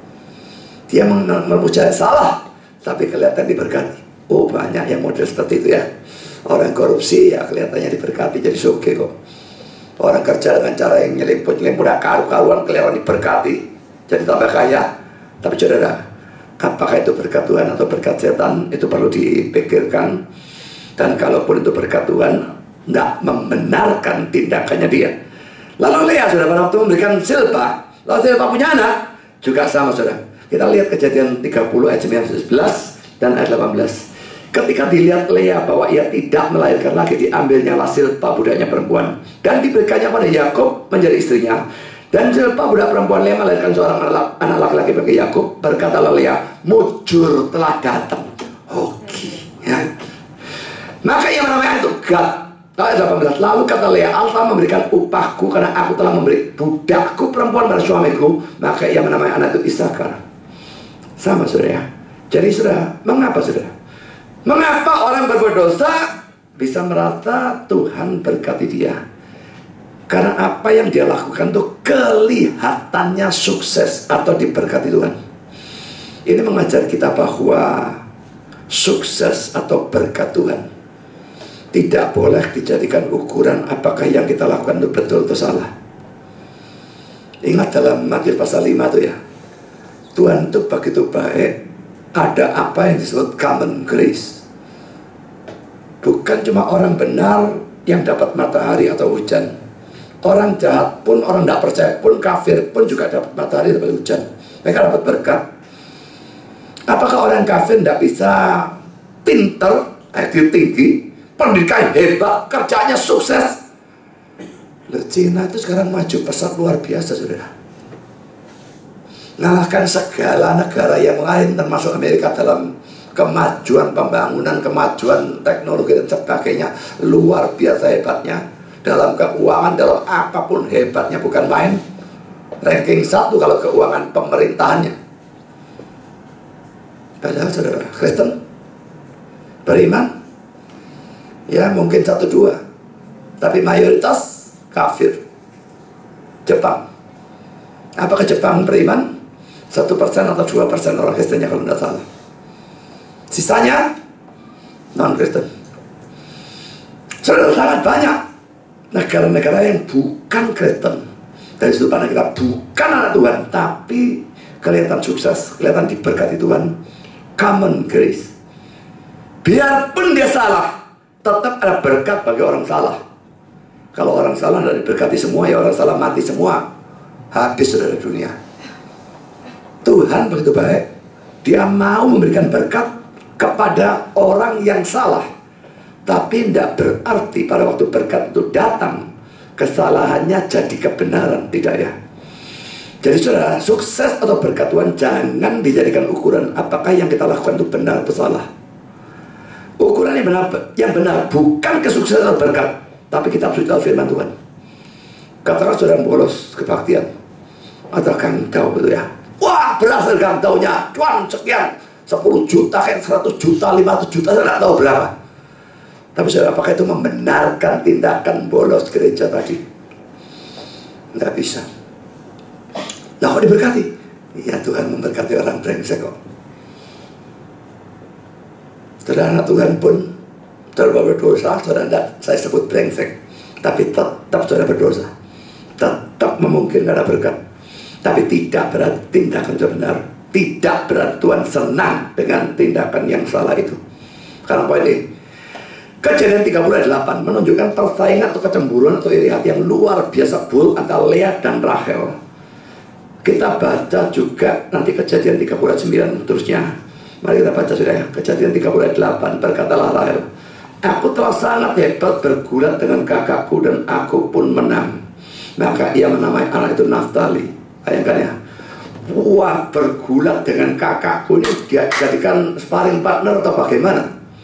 Dia memuja salah, tapi kelihatan diberkati. Oh, banyak yang model seperti itu ya. Orang korupsi ya kelihatannya diberkati jadi suge kok. Orang kerja dengan cara yang nyelimput-nyelimput karu-karuan kelihatan diberkati jadi tambah kaya. Tapi saudara, apakah itu berkat Tuhan atau berkat setan, itu perlu dipikirkan. Dan kalaupun itu berkat Tuhan, nggak membenarkan tindakannya dia. Lalu Lea sudah pada waktu memberikan Silpa, lalu Silpa punya anak, juga sama saudara. Kita lihat Kejadian 30 ayat 11 dan ayat 18. Ketika dilihat Lea bahwa ia tidak melahirkan lagi, diambilnyalah Silpa budaknya perempuan dan diberikannya pada Yakub menjadi istrinya. Dan Silpa budak perempuan Lea melahirkan seorang anak laki-laki bagi Yakub. Berkatalah Lea, mujur telah datang. Oke, ya. Maka ia menamai itu Gad. Ayat 18. Lalu kata Lea, Allah memberikan upahku karena aku telah memberi budakku perempuan pada suamiku. Maka ia menamai anak itu Isakar. Sama saudara. Jadi saudara, mengapa saudara? Mengapa orang berbuat dosa bisa merasa Tuhan berkati dia? Karena apa yang dia lakukan itu kelihatannya sukses atau diberkati Tuhan. Ini mengajar kita bahwa sukses atau berkat Tuhan tidak boleh dijadikan ukuran apakah yang kita lakukan itu betul atau salah. Ingat dalam Matius pasal 5 itu ya, Tuhan itu begitu baik. Ada apa yang disebut common grace. Bukan cuma orang benar yang dapat matahari atau hujan. Orang jahat pun, orang tidak percaya pun, kafir pun juga dapat matahari, dapat hujan. Mereka dapat berkat. Apakah orang kafir tidak bisa pinter, IQ tinggi, pendidikan hebat, kerjanya sukses? Cina itu sekarang maju pesat luar biasa saudara. Ngalahkan segala negara yang lain termasuk Amerika dalam kemajuan pembangunan, kemajuan teknologi dan sebagainya. Luar biasa hebatnya. Dalam keuangan, dalam apapun hebatnya, bukan main. Ranking 1 kalau keuangan pemerintahannya. Padahal saudara Kristen beriman ya mungkin 1-2, tapi mayoritas kafir. Jepang, apakah Jepang beriman? 1% atau 2% orang Kristennya kalau tidak salah. Sisanya non-Kristen. Saudara, sangat banyak negara-negara yang bukan Kristen dari sudut pandang kita bukan anak Tuhan, tapi kelihatan sukses, kelihatan diberkati Tuhan. Common grace. Biarpun dia salah, tetap ada berkat bagi orang salah. Kalau orang salah tidak diberkati semua, ya orang salah mati semua, habis dari dunia. Tuhan begitu baik, dia mau memberikan berkat kepada orang yang salah. Tapi tidak berarti pada waktu berkat itu datang, kesalahannya jadi kebenaran, tidak ya. Jadi saudara, sukses atau berkat Tuhan jangan dijadikan ukuran apakah yang kita lakukan itu benar atau salah. Ukuran yang benar bukan kesuksesan atau berkat, tapi kita harus tahu firman Tuhan. Katakan saudara bolos kebaktian atau kangkau gitu ya, wah berhasil kangkaunya Tuhan sekian, 10 juta, 100 juta, 500 juta, saya tidak tahu berapa. Tapi saudara, apakah itu membenarkan tindakan bolos gereja tadi? Tidak bisa. Nah, kok diberkati? Ya, Tuhan memberkati orang brengsek kok. Saudara, anak Tuhan pun saudara berdosa, saudara tidak saya sebut brengsek, tapi tetap saudara berdosa, tetap memungkinkan ada berkat. Tapi tidak berarti tindakan itu benar, tidak berarti Tuhan senang dengan tindakan yang salah itu. Karena poin ini, Kejadian 38 menunjukkan persaingan atau kecemburuan atau iri hati yang luar biasa buruk antara Lea dan Rahel. Kita baca juga nanti Kejadian 39 terusnya. Mari kita baca sudah ya. Kejadian 38, berkatalah Rahel, aku telah sangat hebat bergulat dengan kakakku dan aku pun menang. Maka ia menamai anak itu Naftali. Bayangkan ya, wah, bergulat dengan kakakku ini dia jadikan sparring partner atau bagaimana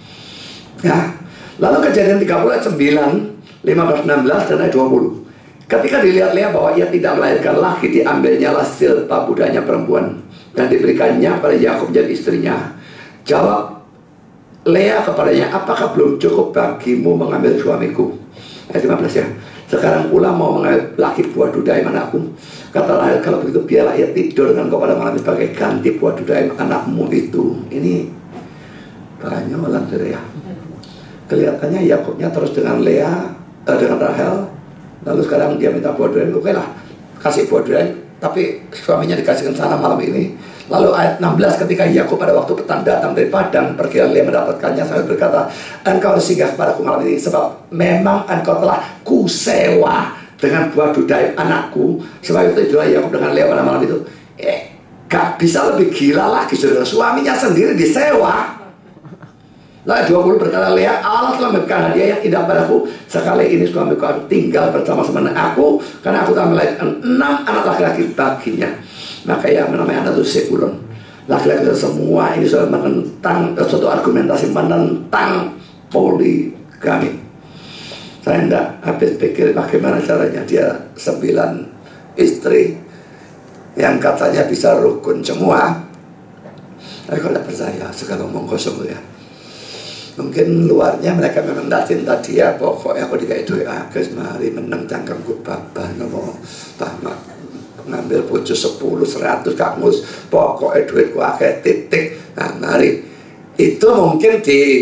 ya. Lalu Kejadian 39, 15-16 dan ayat 20. Ketika dilihat Lea bahwa ia tidak melahirkan laki, diambilnyalah Silpa budaknya perempuan dan diberikannya pada Yakub jadi istrinya. Jawab Lea kepadanya, apakah belum cukup bagimu mengambil suamiku? Ayat 15 ya. Sekarang pula mau mengambil laki buah dudaim anakku. Kata Rahel, kalau begitu biarlah ia tidur dengan kau pada malam sebagai ganti buah dudaim anakmu itu. Ini banyak orang ya. Kelihatannya Yakubnya terus dengan Lea, dengan Rahel. Lalu sekarang dia minta buah durian. Oke lah, kasih buah durian, tapi suaminya dikasihkan sana malam ini. Lalu ayat 16, ketika Yakub pada waktu petang datang dari padang, pergilah Lea mendapatkannya sambil berkata, engkau harus singgah kepadaku malam ini, sebab memang engkau telah kusewa dengan buah dudaim anakku. Sebab itu itulah Yakub dengan Lea pada malam itu. Gak bisa lebih gila lagi, saudara. Suaminya sendiri disewa. Lalu 20 berkata Lea, Allah telah memberikan hadiah yang indah padaku. Sekali ini suamiku tinggal bersama-sama dengan aku, karena aku telah melahirkan 6 anak laki-laki baginya. Maka ia menamai anak itu Sebulon. Laki-laki itu semua ini sudah menentang suatu argumentasi menentang poligami. Saya tidak habis pikir bagaimana caranya dia 9 istri yang katanya bisa rukun semua. Tapi kalau tidak percaya, sekarang ngomong kosong ya. Mungkin luarnya mereka memang tidak cinta dia, pokoknya aku dikai duit agus mari menang cangkemku babah ngomong tamat ngambil bojo 10, 100 kamus pokoknya duitku akeh titik. Nah mari itu mungkin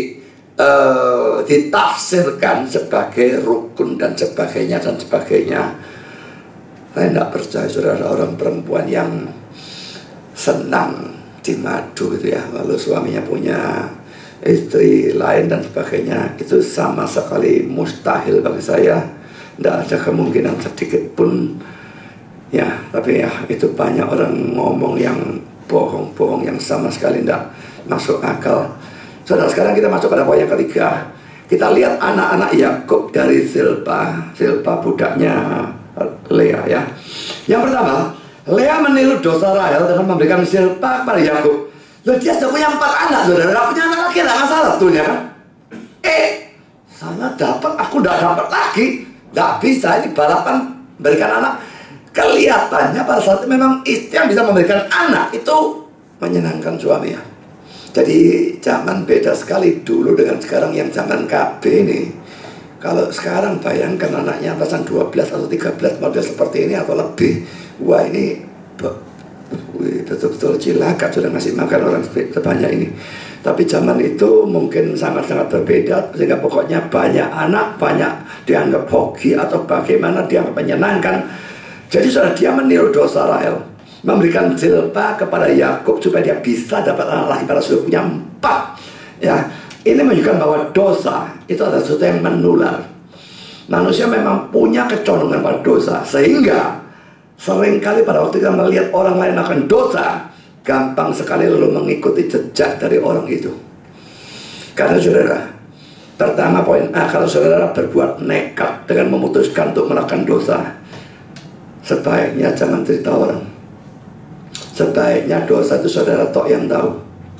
ditafsirkan sebagai rukun dan sebagainya dan sebagainya. Saya tidak percaya saudara orang perempuan yang senang dimadu gitu ya, lalu suaminya punya istri lain dan sebagainya, itu sama sekali mustahil bagi saya. Tidak ada kemungkinan sedikit pun ya. Tapi ya itu banyak orang ngomong yang bohong-bohong yang sama sekali tidak masuk akal. Saudara, sekarang kita masuk pada poin yang ketiga. Kita lihat anak-anak Yakub dari Silpa budaknya Lea ya. Yang pertama, Lea meniru dosa Rahel dengan memberikan Silpa kepada Yakub. Loh, dia sudah punya 4 anak, saudara. Punya anak lagi, tidak masalah betulnya kan. Saya dapat, aku tidak dapat lagi. Tidak bisa, ini balapan berikan anak. Kelihatannya pada saat itu memang istri yang bisa memberikan anak itu menyenangkan suami ya. Jadi zaman beda sekali dulu dengan sekarang yang zaman KB ini. Kalau sekarang bayangkan anaknya pasan 12 atau 13 model seperti ini atau lebih. Wah ini betul-betul cilaka sudah ngasih makan orang sebanyak ini. Tapi zaman itu mungkin sangat-sangat berbeda, sehingga pokoknya banyak anak, banyak dianggap hoki atau bagaimana dianggap menyenangkan. Jadi saudara, dia meniru dosa Rahel, memberikan Zilpa kepada Yakub supaya dia bisa dapat anak laki pada sudah punya 4. Ya, ini menunjukkan bahwa dosa itu adalah sesuatu yang menular. Manusia memang punya kecondongan pada dosa, sehingga seringkali pada waktu kita melihat orang lain akan dosa, gampang sekali lalu mengikuti jejak dari orang itu. Karena saudara, pertama poin A, kalau saudara berbuat nekat dengan memutuskan untuk melakukan dosa, sebaiknya jangan cerita orang. Sebaiknya dosa itu saudara tok yang tahu.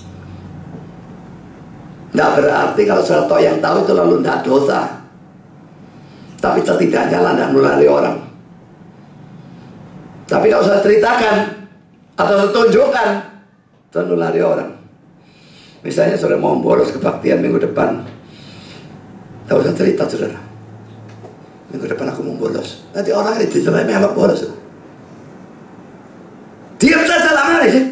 Tidak berarti kalau saudara tok yang tahu itu lalu tidak dosa, tapi setidaknya lah tidak nulari orang. Tapi kalau saudara ceritakan atau saudara tunjukkan, itu nulari orang. Misalnya saudara mau bolos kebaktian minggu depan, tidak usah cerita saudara, minggu depan aku mau bolos. Nanti orang ini dicerai melok bolos. Diam saja lama sih.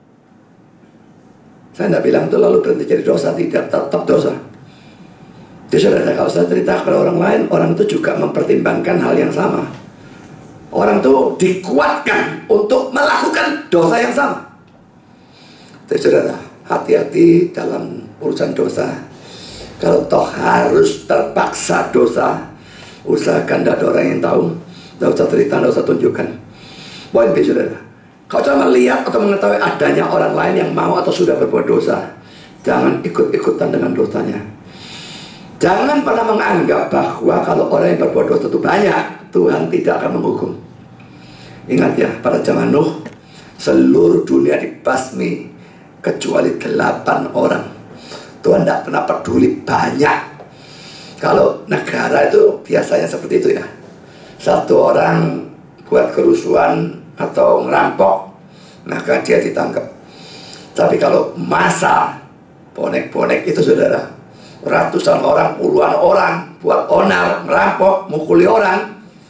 Saya tidak bilang itu lalu berhenti jadi dosa, tidak, tetap dosa. Jadi saudara, kalau saya cerita kepada orang lain, orang itu juga mempertimbangkan hal yang sama. Orang itu dikuatkan untuk melakukan dosa yang sama. Jadi saudara, hati-hati dalam urusan dosa. Kalau toh harus terpaksa dosa, usahakan tidak ada orang yang tahu. Tidak usah cerita, tidak usah tunjukkan. Poin B saudara, kalau cuma melihat atau mengetahui adanya orang lain yang mau atau sudah berbuat dosa, jangan ikut-ikutan dengan dosanya. Jangan pernah menganggap bahwa kalau orang yang berbuat dosa itu banyak, Tuhan tidak akan menghukum. Ingat ya, pada zaman Nuh, seluruh dunia dibasmi kecuali 8 orang. Tuhan tidak pernah peduli banyak. Kalau negara itu biasanya seperti itu ya, 1 orang buat kerusuhan atau ngerampok, maka dia ditangkap. Tapi kalau masa bonek-bonek itu saudara, ratusan orang, puluhan orang buat onar, merampok, mukuli orang,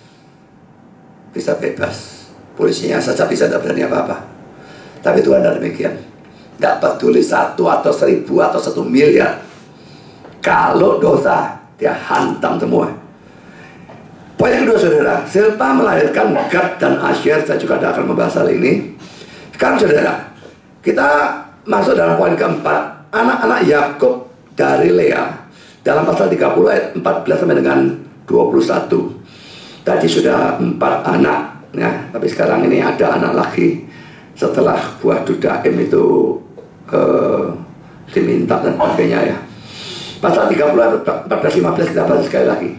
bisa bebas. Polisinya saja bisa tidak berani apa-apa. Tapi Tuhan tidak demikian. Tidak peduli 1 atau 1000 atau 1 miliar. Kalau dosa, dia hantam semua. Poin yang kedua saudara, Zilpa melahirkan Gad dan Asher. Saya juga tidak akan membahas hal ini. Sekarang saudara, kita masuk dalam poin keempat. Anak-anak Yakub dari Lea dalam pasal 30 ayat 14 sampai dengan 21. Tadi sudah 4 anak ya, tapi sekarang ini ada anak lagi setelah buah Dudaim itu diminta dan sebagainya ya. Pasal 30 ayat 14-15 kita bahas sekali lagi.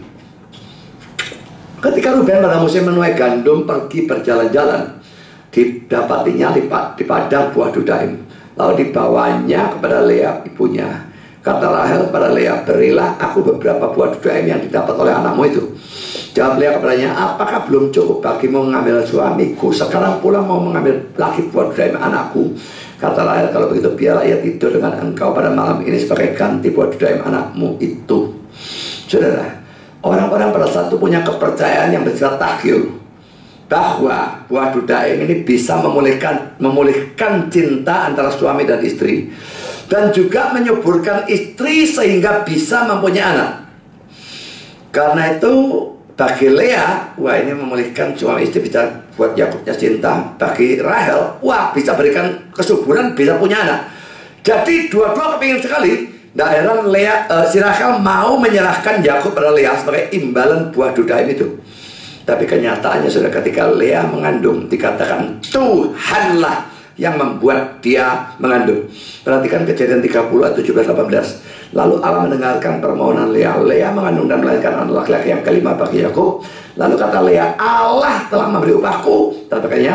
Ketika Ruben pada musim menuai gandum pergi berjalan-jalan, didapatinya di padang buah Dudaim. Lalu dibawanya kepada Lea ibunya. Kata Rahel kepada Lea, berilah aku beberapa buah Dudaim yang didapat oleh anakmu itu. Jawab Lea kepadanya, apakah belum cukup bagimu mengambil suamiku? Sekarang pula mau mengambil lagi buah Dudaim anakku. Kata Rahel, kalau begitu biarlah ia tidur dengan engkau pada malam ini sebagai ganti buah Dudaim anakmu itu. Saudara, orang-orang pada saat itu punya kepercayaan yang bersifat takyul, bahwa buah Dudaim ini bisa memulihkan cinta antara suami dan istri, dan juga menyuburkan istri sehingga bisa mempunyai anak. Karena itu bagi Lea, wah ini memulihkan suami istri, bisa buat Yakubnya cinta. Bagi Rahel, wah bisa berikan kesuburan, bisa punya anak. Jadi dua-dua kepingin sekali. Tidak heran si Rahel mau menyerahkan Yakub pada Lea sebagai imbalan buah Dudaim itu. Tapi kenyataannya sudah ketika Lea mengandung, dikatakan Tuhanlah yang membuat dia mengandung. Perhatikan Kejadian 30 ayat 17-18. Lalu Allah mendengarkan permohonan Lea. Lea mengandung dan melahirkan anak laki-laki yang kelima bagi Yakub. Lalu kata Lea, Allah telah memberi upahku. Tapi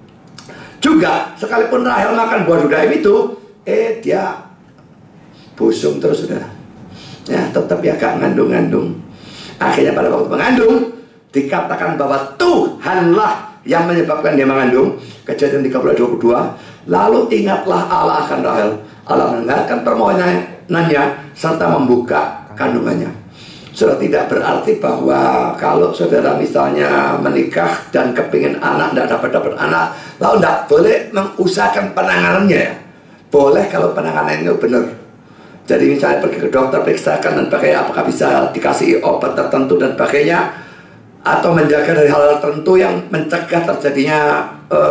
juga sekalipun Rahel makan buah Dudaim itu, dia busung terus sudah. Ya, tetap ya gak ngandung-ngandung. Akhirnya pada waktu mengandung, dikatakan bahwa Tuhanlah yang menyebabkan dia mengandung. Kejadian 30-22. Lalu ingatlah Allah akan Rahel. Allah mendengarkan permohonannya serta membuka kandungannya. Sudah tidak berarti bahwa kalau saudara misalnya menikah dan kepingin anak, tidak dapat anak, lalu tidak boleh mengusahakan penanganannya. Boleh kalau penanganannya itu benar. Jadi misalnya pergi ke dokter, periksakan dan sebagainya, apakah bisa dikasih obat tertentu dan sebagainya. atau menjaga dari hal-hal tertentu yang mencegah terjadinya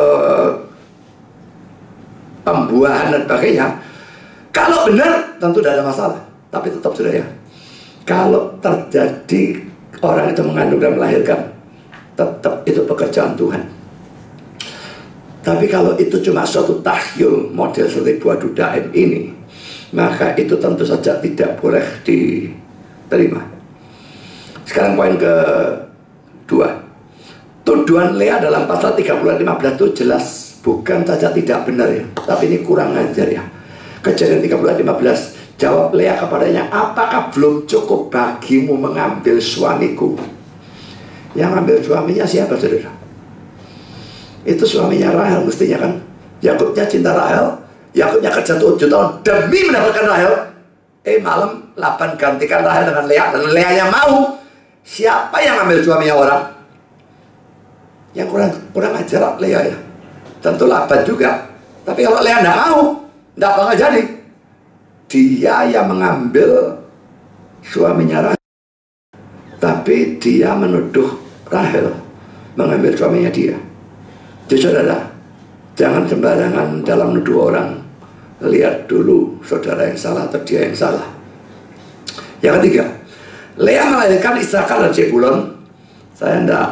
pembuahan dan sebagainya. Kalau benar tentu tidak ada masalah. Tapi tetap sudah ya, kalau terjadi orang itu mengandung dan melahirkan, tetap itu pekerjaan Tuhan. Tapi kalau itu cuma suatu tahyul model seperti buah dudaim ini, maka itu tentu saja tidak boleh diterima. Sekarang poin kedua. Tuduhan Lea dalam pasal 30-15 itu jelas bukan saja tidak benar ya, tapi ini kurang ajar ya. Kejadian 30-15, jawab Lea kepadanya, apakah belum cukup bagimu mengambil suamiku? Yang ambil suaminya siapa, saudara? Itu suaminya Rahel mestinya kan. Yakubnya cinta Rahel, Yakubnya kerja 7 tahun demi mendapatkan Rahel. Malam Laban gantikan Rahel dengan Lea, dan Lea yang mau. Siapa yang ambil suaminya orang? Yang kurang ajar Lea ya. Tentu Laban juga. Tapi kalau Lea tidak mau, tidak bakal jadi. Dia yang mengambil suaminya Rahel, tapi dia menuduh Rahel mengambil suaminya dia. Jadi saudara, jangan sembarangan dalam menuduh orang. Lihat dulu saudara yang salah atau dia yang salah. Yang ketiga, Lea melahirkan Isakar dan Zebulon. Saya tidak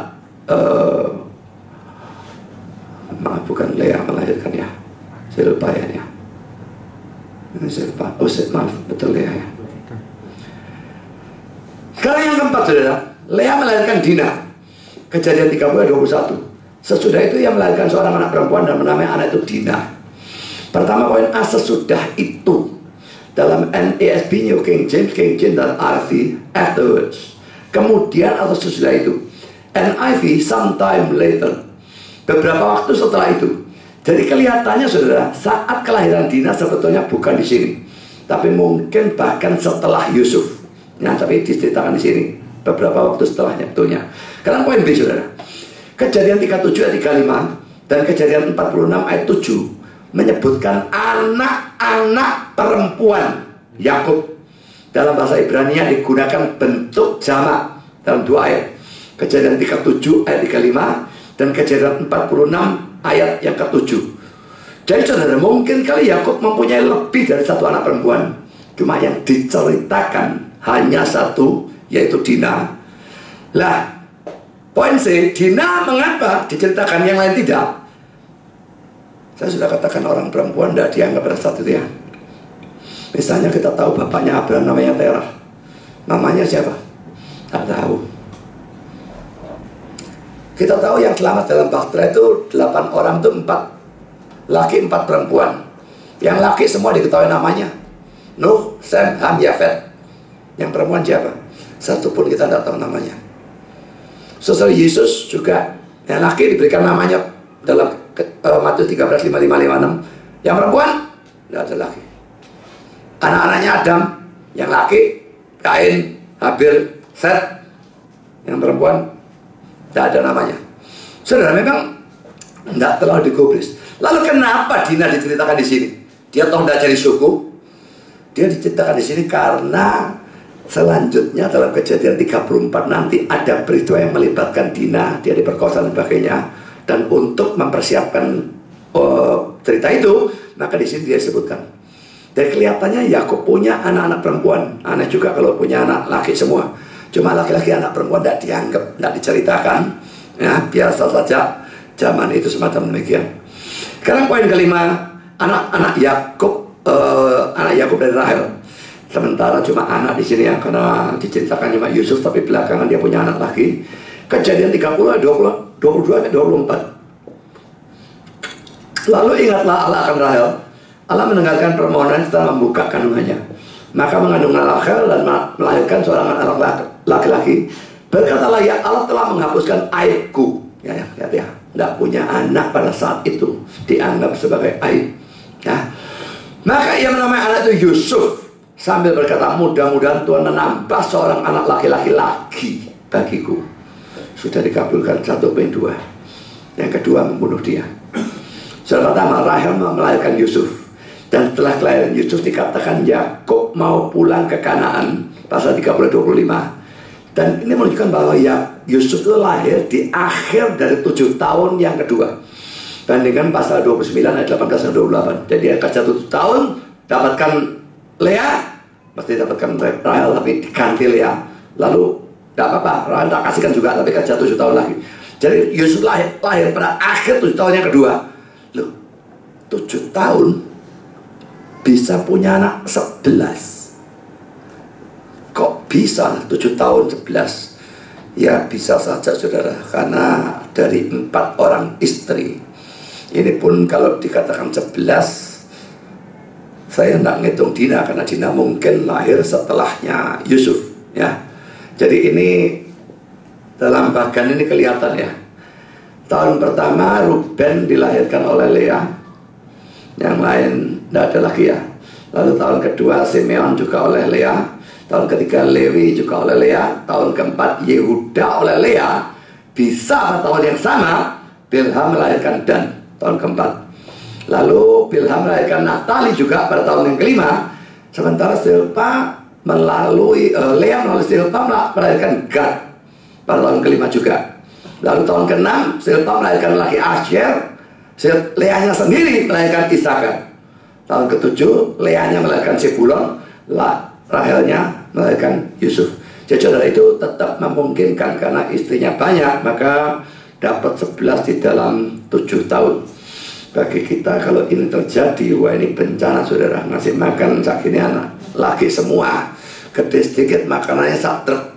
maaf, bukan Lea melahirkan ya, saya lupa ya. Maaf, betul Lea ya. Sekarang yang keempat, saudara, Lea melahirkan Dina. Kejadian 30-21. Sesudah itu ia melahirkan seorang anak perempuan dan menamai anak itu Dina. Pertama poin A, sesudah itu. Dalam NASB, New King James, dan RV, afterwards. Kemudian atau sesudah itu. NIV, sometime later. Beberapa waktu setelah itu. Jadi kelihatannya saudara, saat kelahiran Dina sebetulnya bukan di sini, tapi mungkin bahkan setelah Yusuf. Ya, tapi diceritakan di sini beberapa waktu setelahnya betulnya. Sekarang poin B, saudara. Kejadian 37 ayat 35 dan Kejadian 46 ayat 7 menyebutkan anak-anak perempuan Yakub. Dalam bahasa Ibrani digunakan bentuk jamak dalam 2 ayat. Kejadian 37 ayat 35 dan Kejadian 46 ayat yang ke-7. Jadi saudara, mungkin kali Yakub mempunyai lebih dari satu anak perempuan. Cuma yang diceritakan hanya satu, yaitu Dina. Lah, poin C, Dina mengapa diceritakan yang lain tidak? Saya sudah katakan orang perempuan tidak dianggap pada saat itu ya. Misalnya kita tahu bapaknya Abraham namanya Terah. Namanya siapa? Tak tahu. Kita tahu yang selamat dalam Bahtera itu 8 orang itu 4 laki 4 perempuan. Yang laki semua diketahui namanya. Nuh, Sem, Ham, Yafet. Yang perempuan siapa? Satu pun kita tidak tahu namanya. Sesudah Yesus juga, yang laki diberikan namanya dalam Matius 13, 55, 56. Yang perempuan tidak ada laki. Anak-anaknya Adam, yang laki Kain, Habil, Set. Yang perempuan tidak ada namanya. Saudara, memang tidak terlalu digubris. Lalu kenapa Dina diceritakan di sini? Dia tahu tidak jadi suku. Dia diceritakan di sini karena selanjutnya dalam Kejadian 34 nanti ada peristiwa yang melibatkan Dina. Dia diperkosa dan sebagainya. Dan untuk mempersiapkan cerita itu, maka di sini dia sebutkan. Dan kelihatannya Yakub punya anak-anak perempuan. Aneh juga kalau punya anak laki semua. Cuma laki-laki anak perempuan tidak dianggap, tidak diceritakan. Ya, biasa saja zaman itu semacam demikian. Sekarang poin kelima, anak-anak Yakub, anak Yakub dan Rahel. Sementara cuma anak di sini ya, karena diceritakan cuma Yusuf, tapi belakangan dia punya anak lagi. Kejadian 30, 20, 22, 24. Lalu ingatlah Allah akan Rahel. Allah mendengarkan permohonan setelah membuka kandungannya. Maka mengandunglah Rahel dan melahirkan seorang anak laki-laki. Berkatalah, ya Allah telah menghapuskan aibku. Ya, tidak punya anak pada saat itu dianggap sebagai aib. Ya. Maka ia menamai anak itu Yusuf, sambil berkata, mudah-mudahan Tuhan menambah seorang anak laki-laki lagi bagiku. Sudah dikabulkan 1.2. Yang kedua, membunuh dia. Soal pertama, Rahel melahirkan Yusuf. Dan setelah kelahiran Yusuf dikatakan Yakub mau pulang ke Kanaan, pasal 30-25. Dan ini menunjukkan bahwa ya Yusuf itu lahir di akhir dari 7 tahun yang kedua. Bandingkan pasal 29 ayat 18 dan 28. Jadi dia kerja 7 tahun, dapatkan Lea, pasti dapatkan Rahel, tapi diganti Lea. Lalu tidak apa-apa, Rahel tak kasihkan juga, tapi kerja 7 tahun lagi. Jadi Yusuf lahir pada akhir 7 tahun yang kedua. Loh, 7 tahun bisa punya anak 11. Kok bisa 7 tahun 11? Ya bisa saja saudara, karena dari 4 orang istri. Ini pun kalau dikatakan 11, saya tidak ngitung Dina, karena Dina mungkin lahir setelahnya Yusuf ya. Jadi ini dalam bagian ini kelihatan ya. Tahun pertama Ruben dilahirkan oleh Lea, yang lain tidak ada lagi ya. Lalu tahun kedua Simeon juga oleh Lea. Tahun ketiga Lewi juga oleh Lea. Tahun keempat Yehuda oleh Lea. Bisa pada tahun yang sama Bilha melahirkan Dan, tahun keempat. Lalu Bilha melahirkan Naftali juga pada tahun yang kelima. Sementara Silpa melalui Lea melalui Silpa melahirkan Gad pada tahun kelima juga. Lalu tahun ke-6 Silpa melahirkan laki Asher. Leanya sendiri melahirkan Isakar. Tahun ke-7 Leanya melahirkan Sebulon. Rahelnya melahirkan Yusuf. Jadi saudara, itu tetap memungkinkan karena istrinya banyak, maka dapat 11 di dalam 7 tahun. Bagi kita kalau ini terjadi, wah ini bencana saudara. Ngasih makan segini anak laki semua, gede sedikit makanannya sak truk.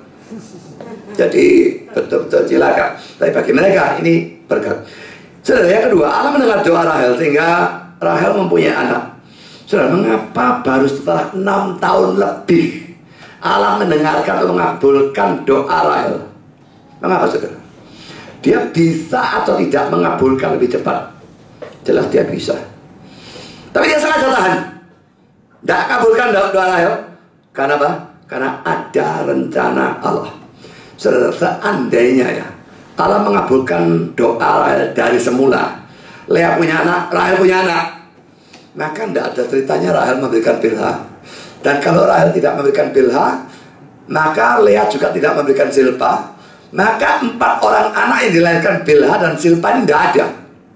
Jadi betul-betul cilaka. Tapi bagi mereka ini berkat. Saudara, yang kedua, Allah mendengar doa Rahel sehingga Rahel mempunyai anak. Saudara, mengapa baru setelah 6 tahun lebih Allah mendengarkan atau mengabulkan doa Rahel? Mengapa saudara? Dia bisa atau tidak mengabulkan lebih cepat? Jelas dia bisa. Tapi dia sengaja tahan, tidak kabulkan doa Rahel. Karena apa? Karena ada rencana Allah. Saudara, seandainya ya Allah mengabulkan doa Rahel dari semula, Lea punya anak, Rahel punya anak, maka tidak ada ceritanya Rahel memberikan Bilha. Dan kalau Rahel tidak memberikan Bilha, maka Lea juga tidak memberikan Silpa. Maka 4 orang anak yang dilahirkan Bilha dan Silpa ini tidak ada.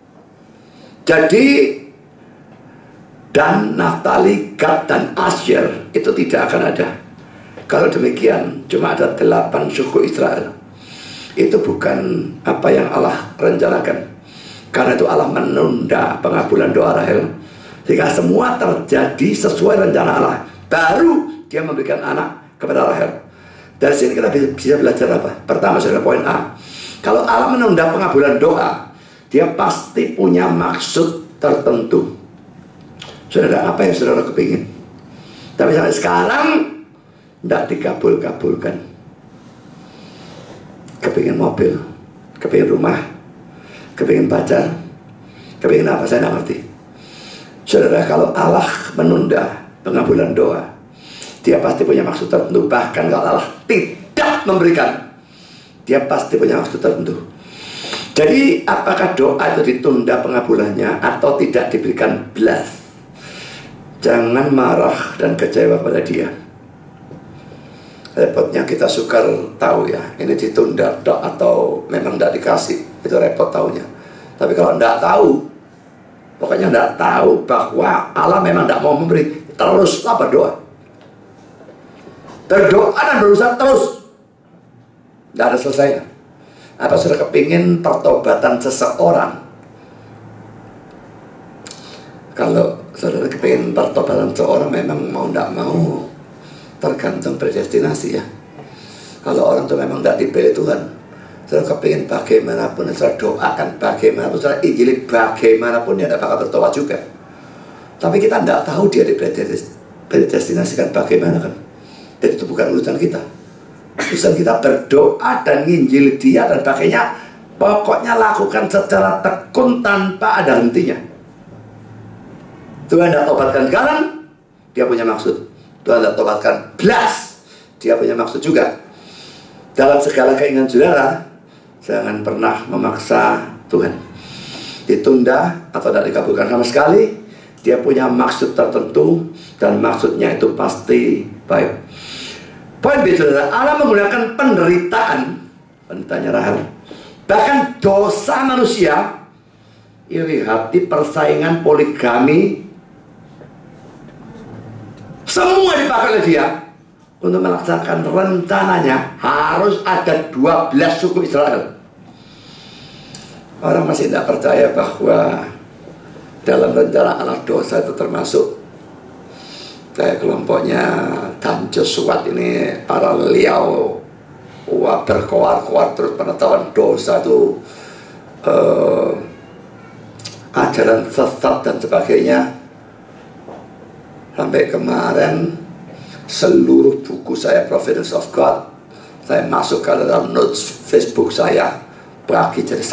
Jadi Dan, Naftali, Gad, dan Asher itu tidak akan ada. Kalau demikian cuma ada 8 suku Israel. Itu bukan apa yang Allah rencanakan. Karena itu Allah menunda pengabulan doa Rahel, sehingga semua terjadi sesuai rencana Allah. Baru dia memberikan anak kepada Rahel. Dari sini kita bisa belajar apa? Pertama, saudara, poin A. Kalau Allah menunda pengabulan doa, dia pasti punya maksud tertentu. Saudara, apa yang saudara kepingin? Tapi sampai sekarang tidak dikabul-kabulkan. Kepingin mobil, kepingin rumah, kepingin pacar, kepingin apa, saya tidak ngerti. Saudara, kalau Allah menunda pengabulan doa, dia pasti punya maksud tertentu. Bahkan kalau Allah tidak memberikan, dia pasti punya maksud tertentu. Jadi apakah doa itu ditunda pengabulannya atau tidak diberikan, belas, jangan marah dan kecewa pada dia. Repotnya kita sukar tahu ya, ini ditunda atau memang tidak dikasih. Itu repot tahunya. Tapi kalau tidak tahu, pokoknya tidak tahu bahwa Allah memang tidak mau memberi, teruslah berdoa. Berdoa dan berusaha terus, tidak ada selesainya. Apa sudah kepingin pertobatan seseorang? Kalau saudara kepingin pertobatan seseorang, memang mau tidak mau tergantung predestinasi ya. Kalau orang itu memang tidak dipilih Tuhan, saudara kepingin bagaimanapun, saudara doakan bagaimanapun, saudara injili bagaimanapun, dia tidak bakal bertobat juga. Tapi kita tidak tahu dia dipredestinasikan bagaimana kan. Jadi itu bukan urusan kita. Urusan kita berdoa dan nginjil dia dan pakainya. Pokoknya lakukan secara tekun tanpa ada hentinya. Tuhan tidak tobatkan sekarang, dia punya maksud. Tuhan tidak tobatkan belas, dia punya maksud juga. Dalam segala keinginan saudara, jangan pernah memaksa Tuhan. Ditunda atau tidak dikabulkan sama sekali, dia punya maksud tertentu, dan maksudnya itu pasti baik. Poin B, saudara, Allah menggunakan penderitaan, penderitanya Rahel, bahkan dosa manusia, iri hati, persaingan, poligami, semua dipakai oleh dia untuk melaksanakan rencananya. Harus ada 12 suku Israel. Orang masih tidak percaya bahwa dalam rencana Allah dosa itu termasuk kayak kelompoknya Dan Joshua ini, para liau, berkoar-koar terus pengetahuan dosa itu, ajaran sesat dan sebagainya. Sampai kemarin seluruh buku saya Providence of God saya masuk ke dalam notes Facebook saya, bagi jadi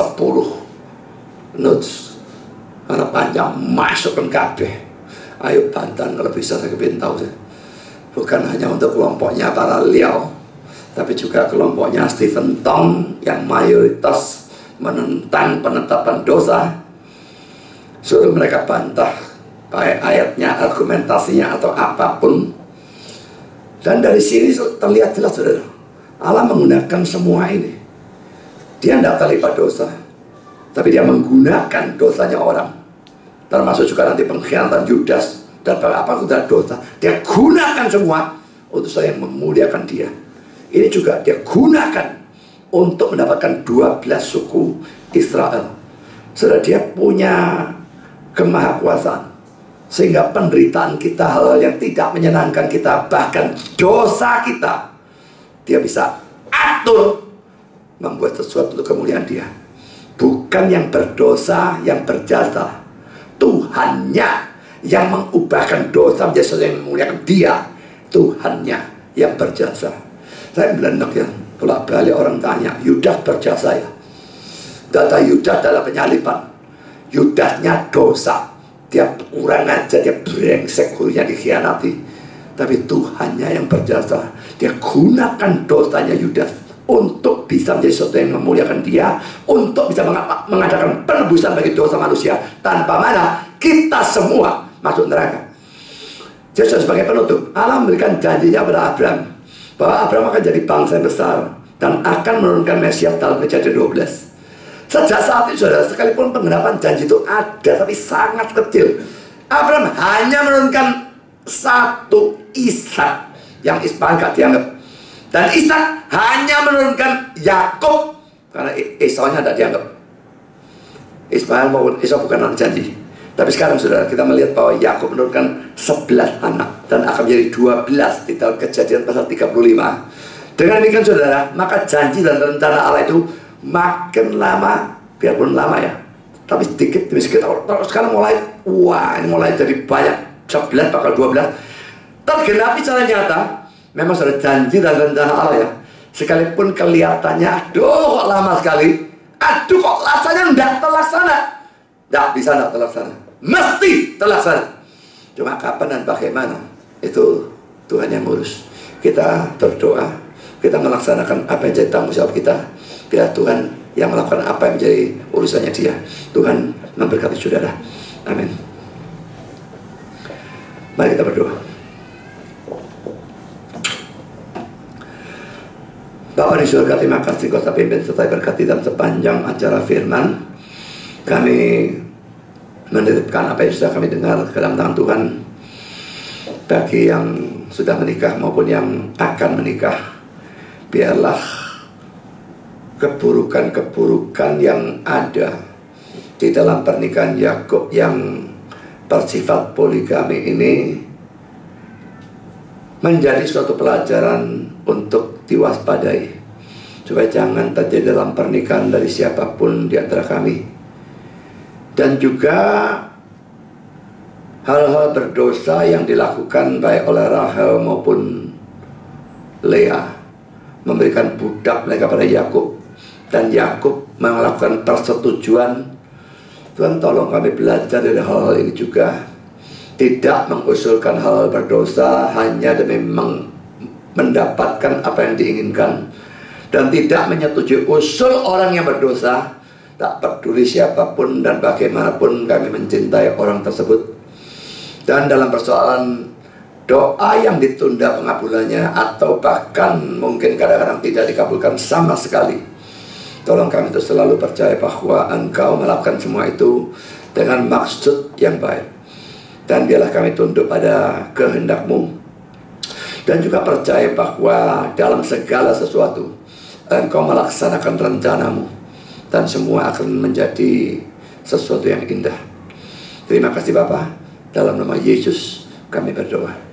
10 notes karena panjang, masuk ke KB. Ayo Bantan kalau bisa, saya kepin tahu. Bukan hanya untuk kelompoknya para liau, tapi juga kelompoknya Stephen Tong yang mayoritas menentang penetapan dosa. Suruh mereka bantah baik ayatnya, argumentasinya atau apapun. Dan dari sini terlihat jelas, saudara, Allah menggunakan semua ini. Dia tidak terlibat dosa, tapi dia menggunakan dosanya orang. Termasuk juga nanti pengkhianatan Yudas dan apa sudah dosa. Dia gunakan semua untuk saya memuliakan dia. Ini juga dia gunakan untuk mendapatkan 12 suku Israel. Saudara, dia punya kemahakuasaan, sehingga penderitaan kita, hal yang tidak menyenangkan kita, bahkan dosa kita, dia bisa atur, membuat sesuatu untuk kemuliaan dia. Bukan yang berdosa yang berjasa, Tuhannya yang mengubahkan dosa menjadi sesuatu yang memuliakan dia. Tuhannya yang berjasa. Saya belendek ya, bolak balik orang tanya, Yudas berjasa ya? Data Yudas dalam penyaliban, Yudasnya dosa, dia kurang aja, dia brengsek, gurunya dikhianati. Tapi Tuhannya yang berjasa. Dia gunakan dosanya Yudas untuk bisa menjadi sesuatu yang memuliakan dia, untuk bisa mengadakan penebusan bagi dosa manusia, tanpa mana kita semua masuk neraka. Jadi sebagai penutup, Allah memberikan janjinya pada Abraham bahwa Abraham akan jadi bangsa yang besar dan akan menurunkan Mesias dalam Kejadian 12. Sejak saat itu, saudara, sekalipun penggenapan janji itu ada, tapi sangat kecil. Abraham hanya menurunkan satu Ishak, yang Ismail gak dianggap. Dan Ishak hanya menurunkan Yakub, karena Esaunya tidak dianggap. Ismail maupun Esau bukan anak janji. Tapi sekarang, saudara, kita melihat bahwa Yakub menurunkan 11 anak dan akan menjadi 12 di tahun Kejadian pasal 35. Dengan demikian, saudara, maka janji dan rencana Allah itu makin lama, biarpun lama ya, tapi sedikit demi sedikit. Sekarang mulai, wah, ini mulai jadi banyak, 11 bakal 12 tergenapi secara nyata. Memang sudah janji dan rencana Allah ya, sekalipun kelihatannya aduh kok lama sekali, aduh kok rasanya tidak terlaksana. Tidak bisa tidak terlaksana, mesti terlaksana. Cuma kapan dan bagaimana, itu Tuhan yang ngurus. Kita berdoa, kita melaksanakan apa yang jadi tanggung jawab kita. Biar Tuhan yang melakukan apa yang menjadi urusannya dia. Tuhan memberkati saudara. Amin. Mari kita berdoa. Bapa di surga, terima kasih Kau pimpin serta berkati dalam sepanjang acara firman. Kami menitipkan apa yang sudah kami dengar ke dalam tangan Tuhan. Bagi yang sudah menikah maupun yang akan menikah, biarlah keburukan-keburukan yang ada di dalam pernikahan Yakub yang bersifat poligami ini menjadi suatu pelajaran untuk diwaspadai, supaya jangan terjadi dalam pernikahan dari siapapun di antara kami. Dan juga hal-hal berdosa yang dilakukan baik oleh Rahel maupun Lea, memberikan budak mereka pada Yakub, dan Yakub melakukan persetujuan. Tuhan, tolong kami belajar dari hal-hal ini juga, tidak mengusulkan hal-hal berdosa hanya demi mendapatkan apa yang diinginkan, dan tidak menyetujui usul orang yang berdosa. Tak peduli siapapun dan bagaimanapun kami mencintai orang tersebut. Dan dalam persoalan doa yang ditunda pengabulannya, atau bahkan mungkin kadang-kadang tidak dikabulkan sama sekali, tolong kami untuk selalu percaya bahwa Engkau melakukan semua itu dengan maksud yang baik. Dan biarlah kami tunduk pada kehendak-Mu, dan juga percaya bahwa dalam segala sesuatu Engkau melaksanakan rencana-Mu, dan semua akan menjadi sesuatu yang indah. Terima kasih Bapa, dalam nama Yesus kami berdoa.